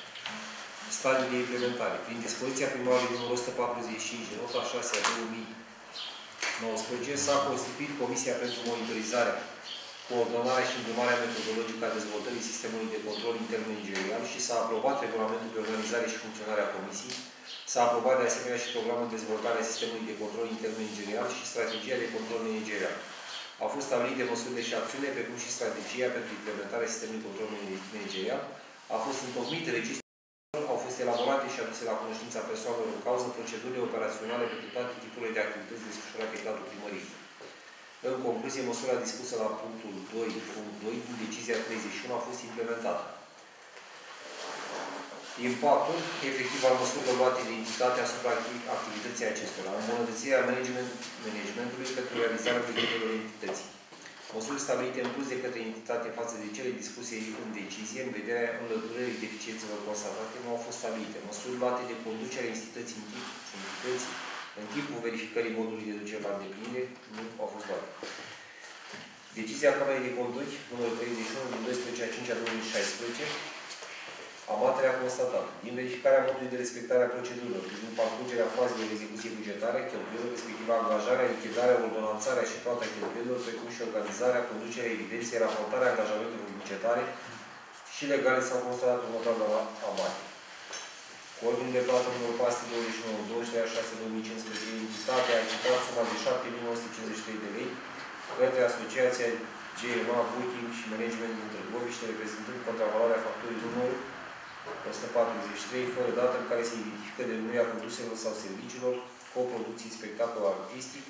Stadiul de implementare. Prin dispoziția primarului numărul o sută patruzeci și cinci, nota șase a două mii nouăsprezece, s-a constituit Comisia pentru monitorizarea, coordonarea și îndrumarea metodologică a dezvoltării sistemului de control intern managerial și s-a aprobat regulamentul de organizare și funcționare a Comisiei. S-a aprobat de asemenea și programul de dezvoltare a sistemului de control intern managerial și strategia de control managerial. Au fost stabilite măsurile și acțiunile, precum și strategia pentru implementarea sistemului de control managerial. A fost întocmit registrul, au fost elaborate și aduse la cunoștința persoanelor în cauză procedurile operaționale pentru toate tipurile de activități desfășurate pe cadrul primăriei. În concluzie, măsura dispusă la punctul doi punct doi din decizia treizeci și unu a fost implementată. Impactul efectiv al măsurilor luate de entitate asupra activității acestora, îmbunătățirea management, managementului pentru realizarea obiectivelor entității. Măsuri stabilite în plus de către entitate față de cele dispuse în decizie, în vederea înlăturării deficiențelor constatate, nu au fost stabilite. Măsuri luate de conducerea instituției în, timp, entității, în timpul verificării modului de ducere la îndeplinire, nu au fost luate. Decizia Camerei de Conturi, numărul treizeci și unu, din doisprezece a cincea două mii șaisprezece, abaterea constatată. Din verificarea modului de respectare a procedurilor, privind parcurgerea fazelor de execuție bugetară, cheltuielor, respectiv angajarea, lichidarea, ordonanțarea și plata cheltuielor, precum și organizarea, conducerea evidenței, raportarea angajamentelor bugetare și legale s-au constatat următoarele la abate. Cu ordin de plată numărul patru sute douăzeci și unu, douăzeci și trei a șasea două mii cincisprezece, entitatea a achitat suma de șapte mii nouă sute cincizeci și trei de lei către Asociația G M A Booking și Management din Târgoviște, reprezentând contravaloarea facturii numărul o sută patruzeci și trei, fără dată în care se identifică denumirea produselor sau serviciilor, coproducții, spectacol artistic,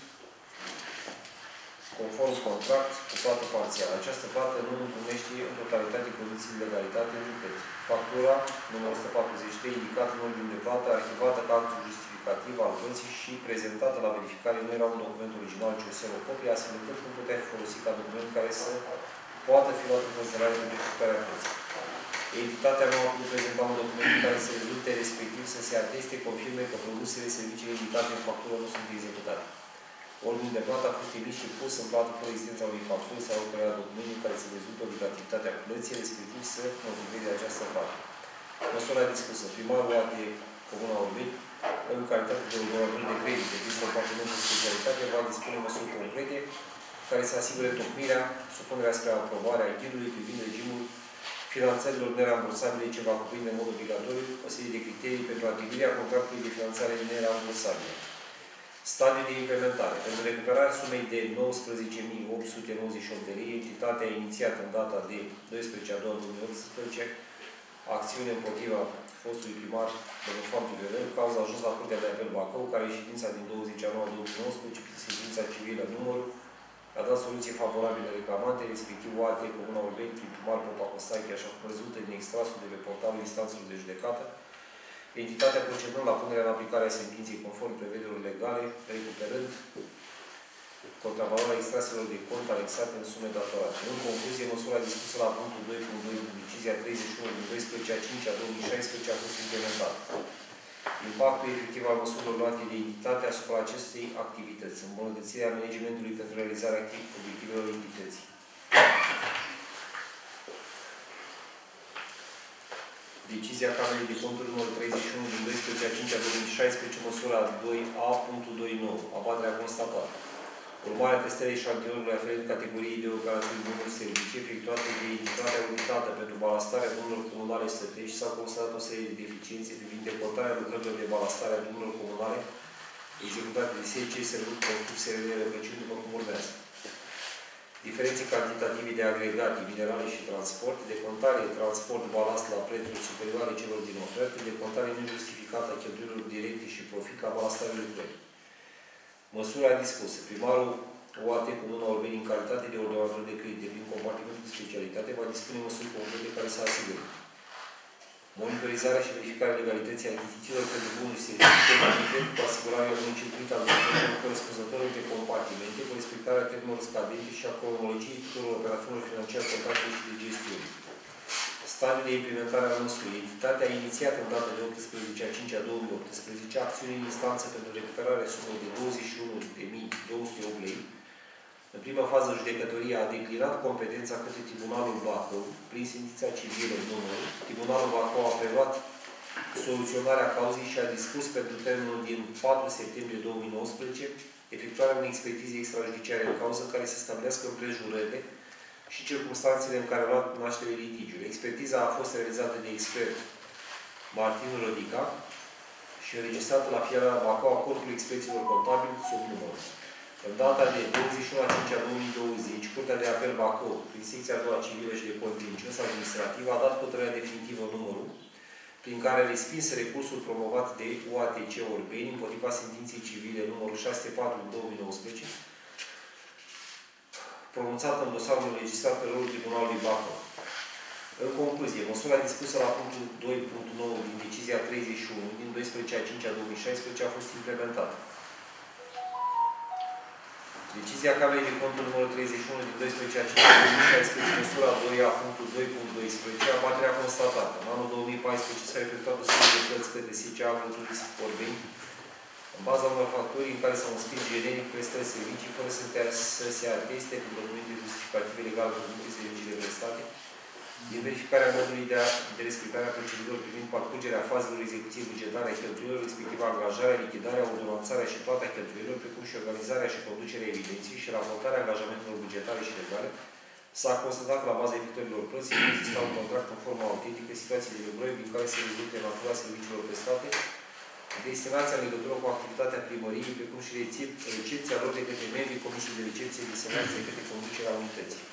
conform contract, cu plată parțială. Această plată nu întrunește în totalitate condiții de legalitate, încât factura numărul o sută patruzeci și trei, indicată în ordine de plată, arhivată ca actul justificativ al plății și prezentată la verificare, nu era un document original, ci o serocopie, astfel încât nu putea fi folosit ca document care să poată fi luat în considerare pentru efectuarea plății. Entitatea nu a putut prezenta un document care să rezulte, respectiv să se ateste, confirme că produsele, serviciile indicate în factură nu sunt executate. Ordinul de plată a fost emis și pus în plată fără existența unei facturi sau oricărea document în care se rezultă obligativitatea plății, respectiv să motiveze această plată. Măsura discusă. Primarul de Comuna Orbeni, în calitate de ordonator de credite din compartimentul de specialitate, va dispune măsuri concrete care să asigure tocmirea, supunerea spre aprobarea ghidului privind regimul finanțărilor nerambursabile, ce va cuprinde în mod obligatoriu o serie de criterii pentru atribuirea contractului de finanțare nerambursabile. Stadiul de implementare. Pentru recuperarea sumei de nouăsprezece mii opt sute nouăzeci și opt de lei, entitatea a inițiat în data de doisprezece a doua două mii optsprezece acțiune împotriva fostului primar, domnul Fantu Viorel, cauza a ajuns la Curtea de Apel Bacău, care în ședința din douăzeci a noua două mii nouăsprezece, prin sentința civilă numărul, a dat soluție favorabilă reclamante, respectiv O A T Comuna Orbeni, prin primar Popa Costache, așa cum rezultă din extrasul de pe portalul instanțelor de judecată, entitatea procedând la punerea în aplicare a sentinței conform prevederilor legale, recuperând contravaloarea extraselor de cont anexate în sume datorate. În concluzie, măsura discusă la punctul doi punct doi, decizia treizeci și unu din doisprezece a cincea două mii șaisprezece a fost implementată. Impactul efectiv al măsurilor luate de entitate asupra acestei activități, îmbunătățirea managementului pentru realizarea obiectivelor entității. Decizia Camerei de Conturi numărul treizeci și unu din doisprezece a cincea două mii șaisprezece, măsura doi A punct doi punct nouă, abaterea constatată. Urmarea testării eșantionului aferent categoriei de operațiuni bunuri servicii efectuate de entitatea auditată pentru balastarea bunurilor comunale stătești, s-au constatat o serie de deficiențe privind decontarea lucrărilor de balastare a bunurilor comunale executate de S C Servut Construcții de Răcăciuni, după cum urmează. Diferențe cantitative de agregate, minerale și transport, decontare, transport, balast la prețuri superioare celor din ofertă, decontare nejustificată a cheltuielilor directe și profit la balastarea lucrării. Măsura dispusă. Primarul O A T Comuna Orbeni, în calitate de ordonator de credite prin compartimentul de specialitate, va dispune măsuri concrete care să asigure monitorizarea și verificarea legalității achizițiilor pentru bunuri servicii, cu asigurarea unui circuit al lucrărilor corespunzător între compartimente, cu respectarea termenelor scadente și a cronologiei tuturor operațiunilor financiare, contabile și de gestiune. Stadiul de implementare a măsurii. Entitatea a inițiat în data de optsprezece a cincea două mii optsprezece acțiune în instanță pentru recuperarea sumei de douăzeci și unu de mii două sute opt lei. În prima fază, judecătoria a declinat competența către Tribunalul Bacău prin sentința civilă numărul. Tribunalul Bacău a preluat soluționarea cauzei și a dispus pentru termenul din patru septembrie două mii nouăsprezece efectuarea unei expertize extrajudiciare în cauză care să stabilească împrejurările și circunstanțele în care a luat naștere litigiul. Expertiza a fost realizată de expert Martin Rodica și înregistrată la Fiera Bacău a Corpului Experților Contabili sub numărul. În data de douăzeci și unu a cincea două mii douăzeci, Curtea de Apel Bacău, prin secția a doua civilă și de contencios administrativ, a dat hotărârea definitivă numărul, prin care a respins recursul promovat de O A T C Orbeni împotriva sentinței civile numărul șase sute patru din două mii nouăsprezece, pronunțată în dosarul înregistrat pe rolul Tribunalului Bacău. În concluzie, măsura dispusă la punctul doi punct nouă din decizia treizeci și unu din doisprezece a cincea două mii șaisprezece a fost implementată. Decizia Camerei de Conturi numărul treizeci și unu din doisprezece a cincea două mii șaisprezece, măsura doi a punctul doi punct doisprezece, abaterea constatată. În anul două mii paisprezece s-a efectuat o serie de plăți către S C A Agroturism Orbeni, în baza unor facturi în care s-au înscris generic prestări servicii, fără să, să se ateste cu documente justificative legale pentru serviciile prestate, din verificarea modului de, a, de respectare a procedurilor privind parcurgerea fazelor execuției bugetare a cheltuielor, respectiv angajarea, lichidarea, ordonanțarea și plata cheltuielor, precum și organizarea și conducerea evidenței și raportarea angajamentelor bugetare și legale, s-a constatat că la baza efectuărilor plății nu exista un contract în formă autentică, situații de nevoie din care se rezultă natura serviciilor prestate, destinația în legătură cu activitatea primăriei, precum și recepția lor de către membrii Comisiei de Recepție desemnați de către conducerea unității.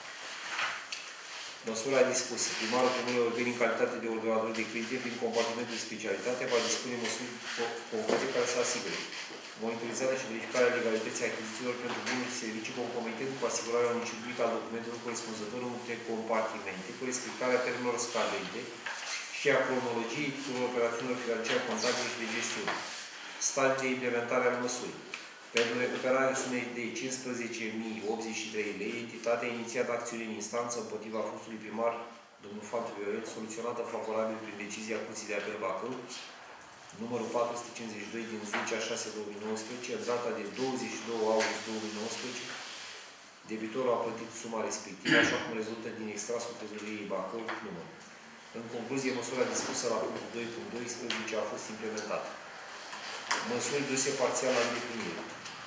Măsura dispusă. Primarul Comunei Orbeni, în calitate de ordonator de credite, prin compartimentul de specialitate, va dispune măsuri concrete care să asigure monitorizarea și verificarea legalității achizițiilor pentru bunuri și servicii, concomitent cu asigurarea unui circuit al documentelor corespunzător între compartimente, cu respectarea termenelor scadente și a cronologiei tuturor operațiunilor financiare, contabile și de gestiune. Stadiul de implementare al măsurii. Pentru recuperarea sumei de cincisprezece mii optzeci și trei lei, entitatea a inițiat acțiune în instanță împotriva fostului primar, domnul Fatu Violet, soluționată favorabil prin decizia Curții de Apel Bacău, numărul patru sute cincizeci și doi din zece a șasea două mii nouăsprezece, în data de douăzeci și doi august două mii nouăsprezece, debitorul a plătit suma respectivă, așa cum rezultă din extrasul trezoreriei Bacău, număr. În concluzie, măsura dispusă la punctul doi punct doisprezece a fost implementată. Măsuri duse parțial la îndeplinire.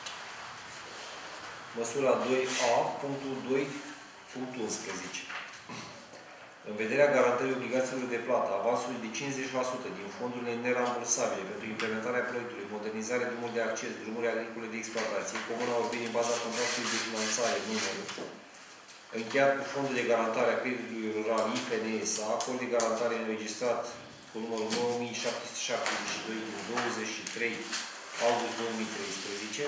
Măsura doi A, punctul doi punct unsprezece. În vederea garantării obligațiilor de plată, avansului de cincizeci la sută din fondurile nerambursabile pentru implementarea proiectului, modernizarea drumului de acces, drumuri agricole de exploatație, Comuna Orbeni în baza contractului de finanțare numărul încheiat cu fondul de garantare a creditului rural I F N S A, acord de garantare înregistrat cu numărul nouă mii șapte sute șaptezeci și doi din douăzeci și trei august două mii treisprezece.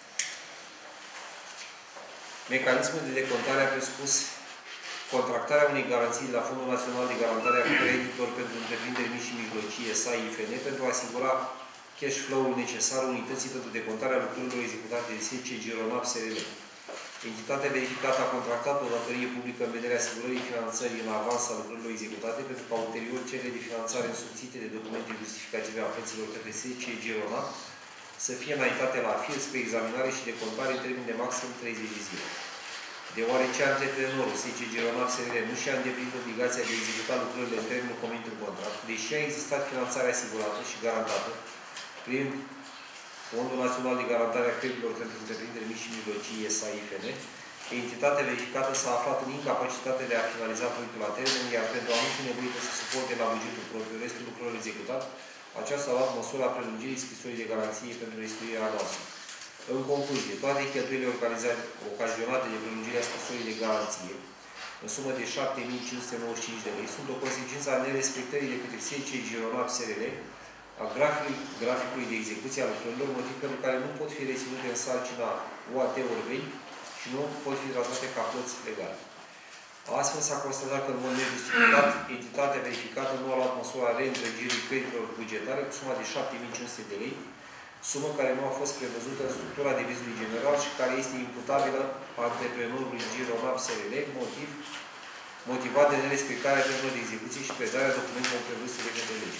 Mecanismul de decontare a presupus contractarea unei garanții la Fondul Național de Garantare a Creditelor pentru întreprinderi mici și mijlocii S A I F N pentru a asigura cash flow-ul necesar unității pentru decontarea lucrărilor executate de S C Gironap S R L. Entitatea verificată a contractat o datorie publică în vederea asigurării finanțării în avans a lucrărilor executate pentru ca ulterior cele de finanțare însoțite de documente justificative a plăților către S C Gironap să fie înaintate la FIR spre examinare și decontare în termen de maxim treizeci de zile. Deoarece antreprenorul S C Gironap S R L nu și-a îndeplinit obligația de a executa lucrările în termenul convenit în contract, deși a existat finanțare asigurată și garantată prin Fondul Național de Garantare a Creditelor pentru întreprinderi mici și mijlocii S A I F N, entitatea verificată s-a aflat în incapacitate de a finaliza proiectul la termen, iar pentru a nu fi nevoită să suporte la bugetul propriu restul lucrurilor executat, aceasta a luat măsura prelungirii scrisorii de garanție pentru restituirea avansului. În concluzie, toate cheltuielile ocazionate de prelungirea scrisorii de garanție, în sumă de șapte mii cinci sute nouăzeci și cinci de lei, sunt o consecință a nerespectării de către S C Gironap S R L a graficului, graficului de execuție a lucrărilor, motiv pentru care nu pot fi reținute în sarcina U A T Orbeni și nu pot fi tratate ca plăți legale. Astfel s-a constatat că în mod nejustificat, entitatea verificată nu a luat măsura reîntregirii creditelor bugetare cu suma de șapte mii cinci sute de lei, sumă care nu a fost prevăzută în structura devizului general și care este imputabilă antreprenorului Gironap S R L, motiv motivat de nerespectarea termenilor de execuție și predarea documentelor prevăzute de către lege.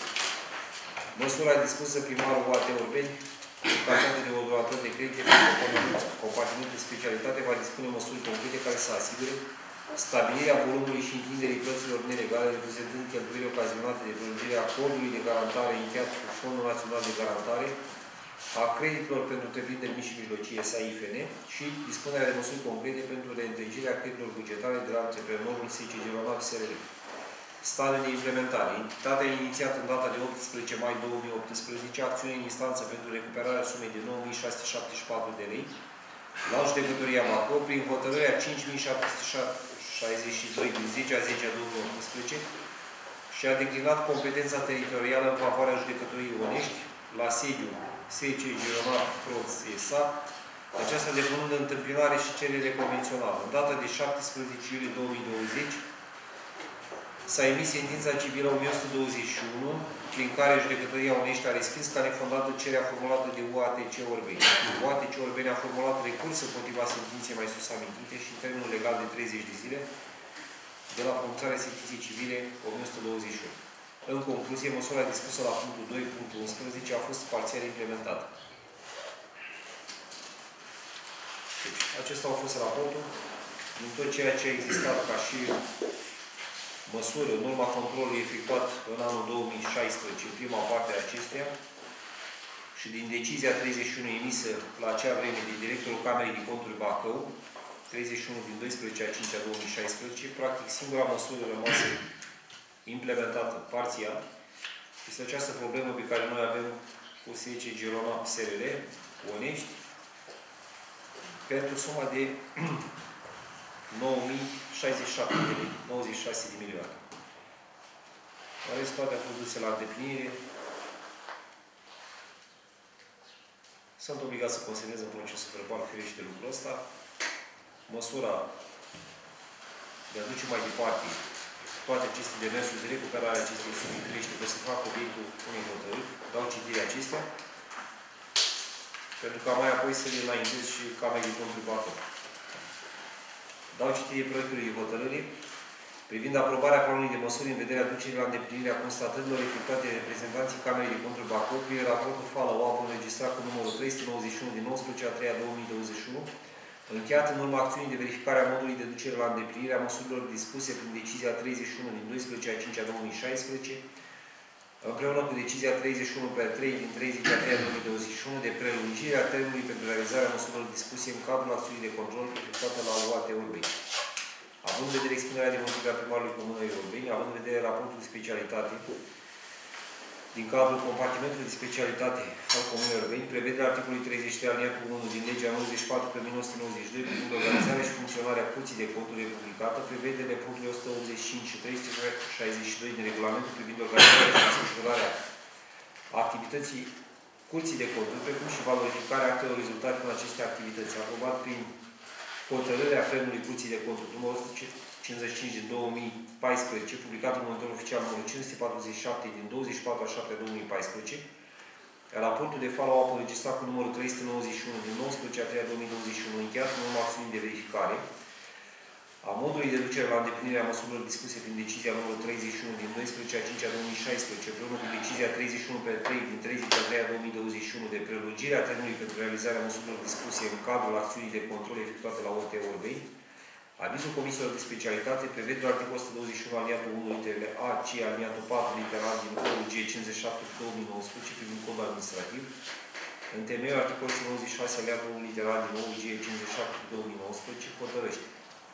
Măsura dispusă primarul U A T Orbeni, în calitate de ordonator de credite pentru compartimentul de specialitate, va dispune măsuri concrete care să asigure stabilirea volumului și întinderii plăților nelegale, reprezentând cheltuielile ocazionate de prelungirea acordului de garantare încheiat cu Fondul Național de Garantare a creditelor pentru întreprinderi mici și mijlocii S A I F N și dispunerea de măsuri concrete pentru reîntregirea creditelor bugetare de la antreprenorul S C Gironap S R L. Stadiul de implementare. Entitatea a inițiat în data de optsprezece mai două mii optsprezece acțiune în instanță pentru recuperarea sumei de nouă mii șase sute șaptezeci și patru de lei la judecătoria Bacău prin hotărârea cinci mii șapte sute șaizeci și doi din zece a zecea două mii optsprezece și a declinat competența teritorială în favoarea judecătoriei Onești la sediul S C Gironap Proț S A, aceasta depunând întâmpinare și cerere convențională. În data de șaptesprezece iulie două mii douăzeci, S-a emis sentința civilă o mie o sută douăzeci și unu, prin care Judecătoria Onești a respins ca nefondată cererea formulată de U A T C Orbeni. U A T C Orbeni a formulat recurs împotriva sentinței mai sus amintite și în termenul legal de treizeci de zile de la pronunțarea sentinței civile o mie o sută douăzeci și unu. În concluzie, măsura dispusă la punctul doi punct unsprezece a fost parțial implementată. Deci, acesta a fost raportul. Din tot ceea ce a existat ca și măsuri în urma controlului efectuat în anul două mii șaisprezece, în prima parte a acesteia, și din decizia treizeci și unu emisă la acea vreme de directorul Camerei de Conturi Bacău, treizeci și unu din doisprezece a cincea două mii șaisprezece, practic singura măsură rămasă implementată parțial este această problemă pe care noi avem cu S C Gelona S R L, Onești, pentru suma de nouă mii șaizeci și șapte de nouăzeci și șase de milioane. În rest, toate au fost duse la îndeplinire. Sunt obligat să consemnez în procesul verbal firește lucrul ăsta. Măsura de a duce mai departe toate aceste demersuri de recuperare acestei sume firește că se fac obiectul unei hotărâri, dau citire acestea, pentru că mai apoi să le înaintez și Camerei de Conturi Bacău. Dau citire proiectului de hotărâre privind aprobarea planului de măsuri în vederea aducerii la îndeplinirea constatărilor efectuate de reprezentanții Camerei de Conturi Bacău prin raportul follow-up înregistrat cu numărul trei sute nouăzeci și unu din nouăsprezece a treia două mii douăzeci și unu, încheiat în urma acțiunii de verificare a modului de ducere la îndeplinire a măsurilor dispuse prin decizia treizeci și unu din doisprezece a cincea două mii șaisprezece, împreună cu decizia treizeci și unu pe trei din treizeci a treia două mii douăzeci și unu de prelungire a termenului pentru realizarea măsurilor dispuse în cadrul acțiunii de control efectuată la U A T Orbeni. Având în vedere expunerea de motive a primarului Comunei Orbeni, având în vedere raportul de specialitate din cadrul compartimentului de specialitate al Comunei Orbeni, prevederea articolului treizeci și trei aliniatul unu din legea nouăzeci și patru pe o mie nouă sute nouăzeci și doi privind organizarea și funcționarea Curții de Conturi republicată, prevederile punctului o sută optzeci și cinci și trei sute șaizeci și doi din regulamentul privind organizarea și desfășurarea activității Curții de Conturi, precum și valorificarea actelor rezultate în aceste activități, aprobat prin hotărârea Plenului Curții de Conturi numărul o sută cincizeci și cinci din două mii paisprezece, publicat în Monitorul Oficial numărul cinci sute patruzeci și șapte din douăzeci și patru a șaptea două mii paisprezece, raportul de follow-up înregistrat cu numărul trei sute nouăzeci și unu din nouăsprezece a treia două mii douăzeci și unu, încheiat în urma acțiunii de verificare a modului de ducere la îndeplinirea măsurilor dispuse prin decizia numărul treizeci și unu din doisprezece a cincea două mii șaisprezece, împreună cu decizia treizeci și unu pe trei din treizeci a treia două mii douăzeci și unu de prelungire a termenului pentru realizarea măsurilor dispuse în cadrul acțiunii de control efectuate la O T Orbeni, avizul Comisiilor de Specialitate prevede la articolul o sută douăzeci și unu aliniatul unu literele A, C, aliniatul patru literal din O G cincizeci și șapte două mii nouăsprezece privind codul administrativ, în temeiul articolul o sută nouăzeci și șase aliniatul unu literal din O G cincizeci și șapte două mii nouăsprezece, hotărăște.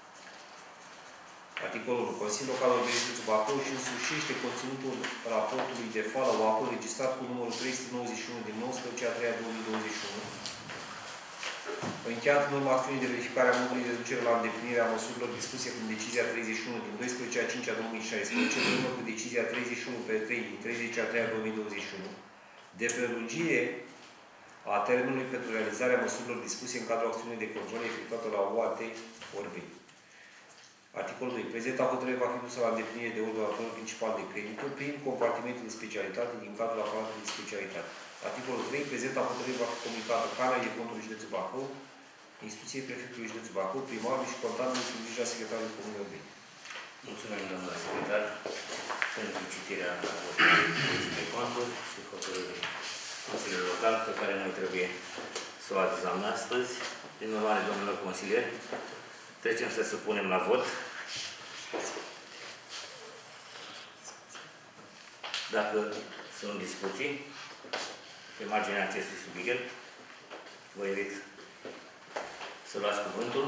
Articolul unu. Consiliul Local al Județului Bacău și însușește conținutul raportului de follow-up înregistrat cu numărul trei sute nouăzeci și unu din nouăsprezece a treia două mii douăzeci și unu, încheiat în urma acțiunii de verificare a modului de ducere la îndeplinirea măsurilor dispuse prin decizia treizeci și unu din doisprezece a cincea două mii șaisprezece, împreună cu decizia treizeci și unu pe trei din treizeci a treia două mii douăzeci și unu, de prelungire a termenului pentru realizarea măsurilor dispuse în cadrul acțiunii de control efectuată la O A T Orbeni. Articolul doi. Prezenta hotărâre va fi dusă la îndeplinire de ordonatorul principal de creditor prin compartimentul de specialitate din cadrul aparatului de specialitate. Articolul trei. Prezenta hotărâre va fi comunicată Camerei de Conturi Județul Bacău, instituției Prefectului Județul Bacău, primarului și contabilului sub grija secretarului Comunei Orbeni. Mulțumim, domnule secretar, pentru citirea Curții de Conturi și hotărârii Consiliului Local, pe care noi trebuie să o avizăm astăzi. Din urmare, domnilor consilieri, trecem să supunem la vot. Dacă sunt discuții pe marginea acestui subiect, vă invit să luați cuvântul.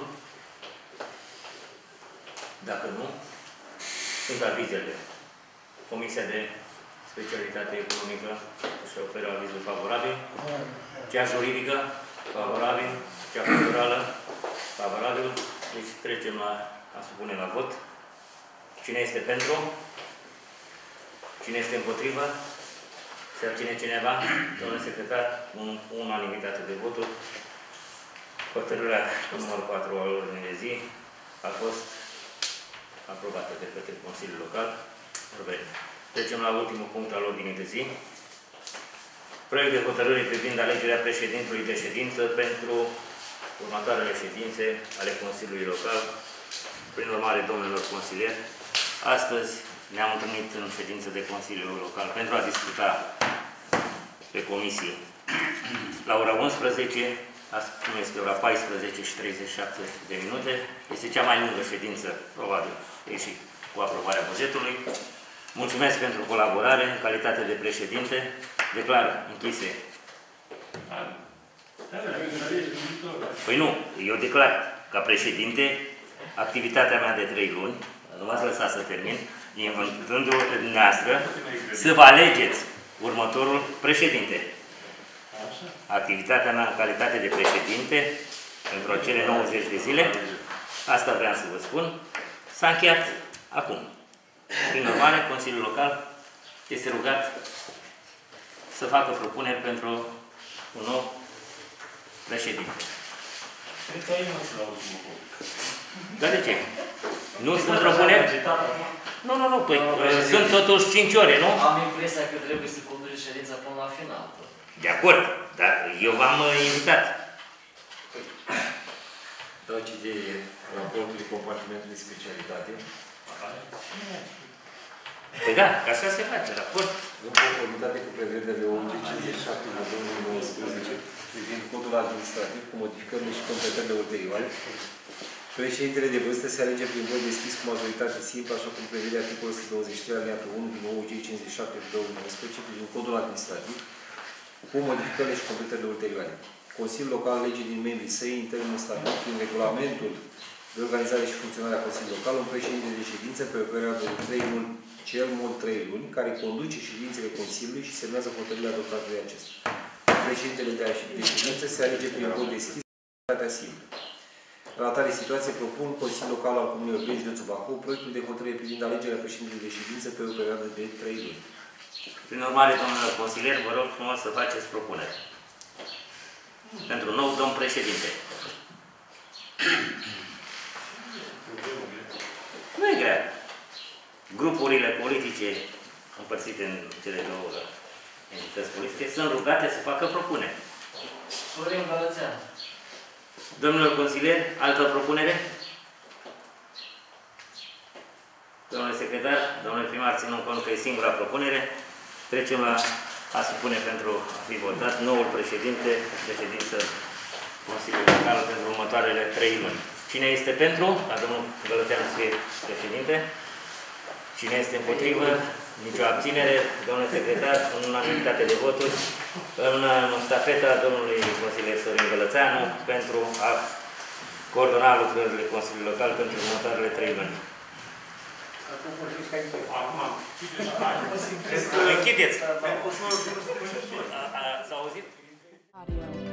Dacă nu, sunt avizele. Comisia de Specialitate Economică își oferă avizul favorabil. Cea juridică, favorabil. Cea culturală, favorabil. Deci trecem la a supune la vot. Cine este pentru? Cine este împotrivă? Se abține cineva? Domnule secretar, în unanimitate de voturi, hotărârea numărul patru al ordinii de zi a fost aprobată de către Consiliul Local. Perfect. Trecem la ultimul punct al ordinii de zi. Proiect de hotărâre privind alegerea președintelui de ședință pentru următoarele ședințe ale Consiliului Local. Prin urmare, domnilor consilieri, astăzi ne-am întâlnit în ședință de Consiliul Local pentru a discuta pe comisii la ora unsprezece, acum este ora paisprezece și treizeci și șapte de minute. Este cea mai lungă ședință, probabil, și cu aprobarea bugetului. Mulțumesc pentru colaborare, în calitate de președinte. Declar închise. Păi nu, eu declar ca președinte activitatea mea de trei luni, nu m-ați lăsat să termin, inventându-vă pe dumneavoastră să vă alegeți următorul președinte. Activitatea mea în calitate de președinte, pentru acele nouăzeci de zile, asta vreau să vă spun, s-a încheiat acum. Prin urmare, Consiliul Local este rugat să facă propuneri pentru un nou președinte. Cred că ai mult la ultimul punct. Dar de ce? Nu sunt propuneri? Nu, nu, nu, păi sunt totuși cinci ore, nu? Am impresia că trebuie să conduci ședința până la final. De acord, dar eu v-am invitat. Dau citire raportului compartimentului specialitate. Păi da, ca așa se face, raport. În conformitate cu prevederile O G cincizeci și șapte din două mii nouăsprezece privind codul administrativ cu modificările și completările ulterioare, președintele de vârstă se alege prin vot deschis cu majoritate simplă, așa cum prevede articolul o sută douăzeci și trei alineatul unu din O G cincizeci și șapte din două mii nouăsprezece privind codul administrativ cu modificările și completările ulterioare. Consiliul Local alege din membrii săi intern în statut prin regulamentul de organizare și funcționare a Consiliului Local un președinte de ședință pe o perioadă de trei luni, cel mult trei luni, care conduce ședințele Consiliului și semnează hotărârile adoptate de acesta. Președintele de ședință se alege prin vot deschis cu majoritatea simplă. La atare situație propun Consiliul Local al Comunei Urbeni Județul Bacău proiectul de hotărâre privind alegerea președintelui de ședință pe o perioadă de trei luni. Prin urmare, domnilor consilieri, vă rog frumos să faceți propuneri pentru nou domn președinte. Nu e grea. Grupurile politice împărțite în cele două entități politice sunt rugate să facă propuneri. Sorin Gălățean. Domnilor consilieri, altă propunere? Domnule secretar, domnule primar, ținând cont că e singura propunere, trecem la a supune pentru a fi votat noul președinte de ședință Consiliului Local pentru următoarele trei luni. Cine este pentru? Ca domnul Gălățean să fie președinte. Cine este împotrivă? Nicio abținere. Domnule secretar, în unanimitate de voturi, în stafeta domnului consilier Sorin Gălățeanu pentru a coordona lucrările Consiliului Local pentru următoarele trei luni. Închideți! S-a auzit?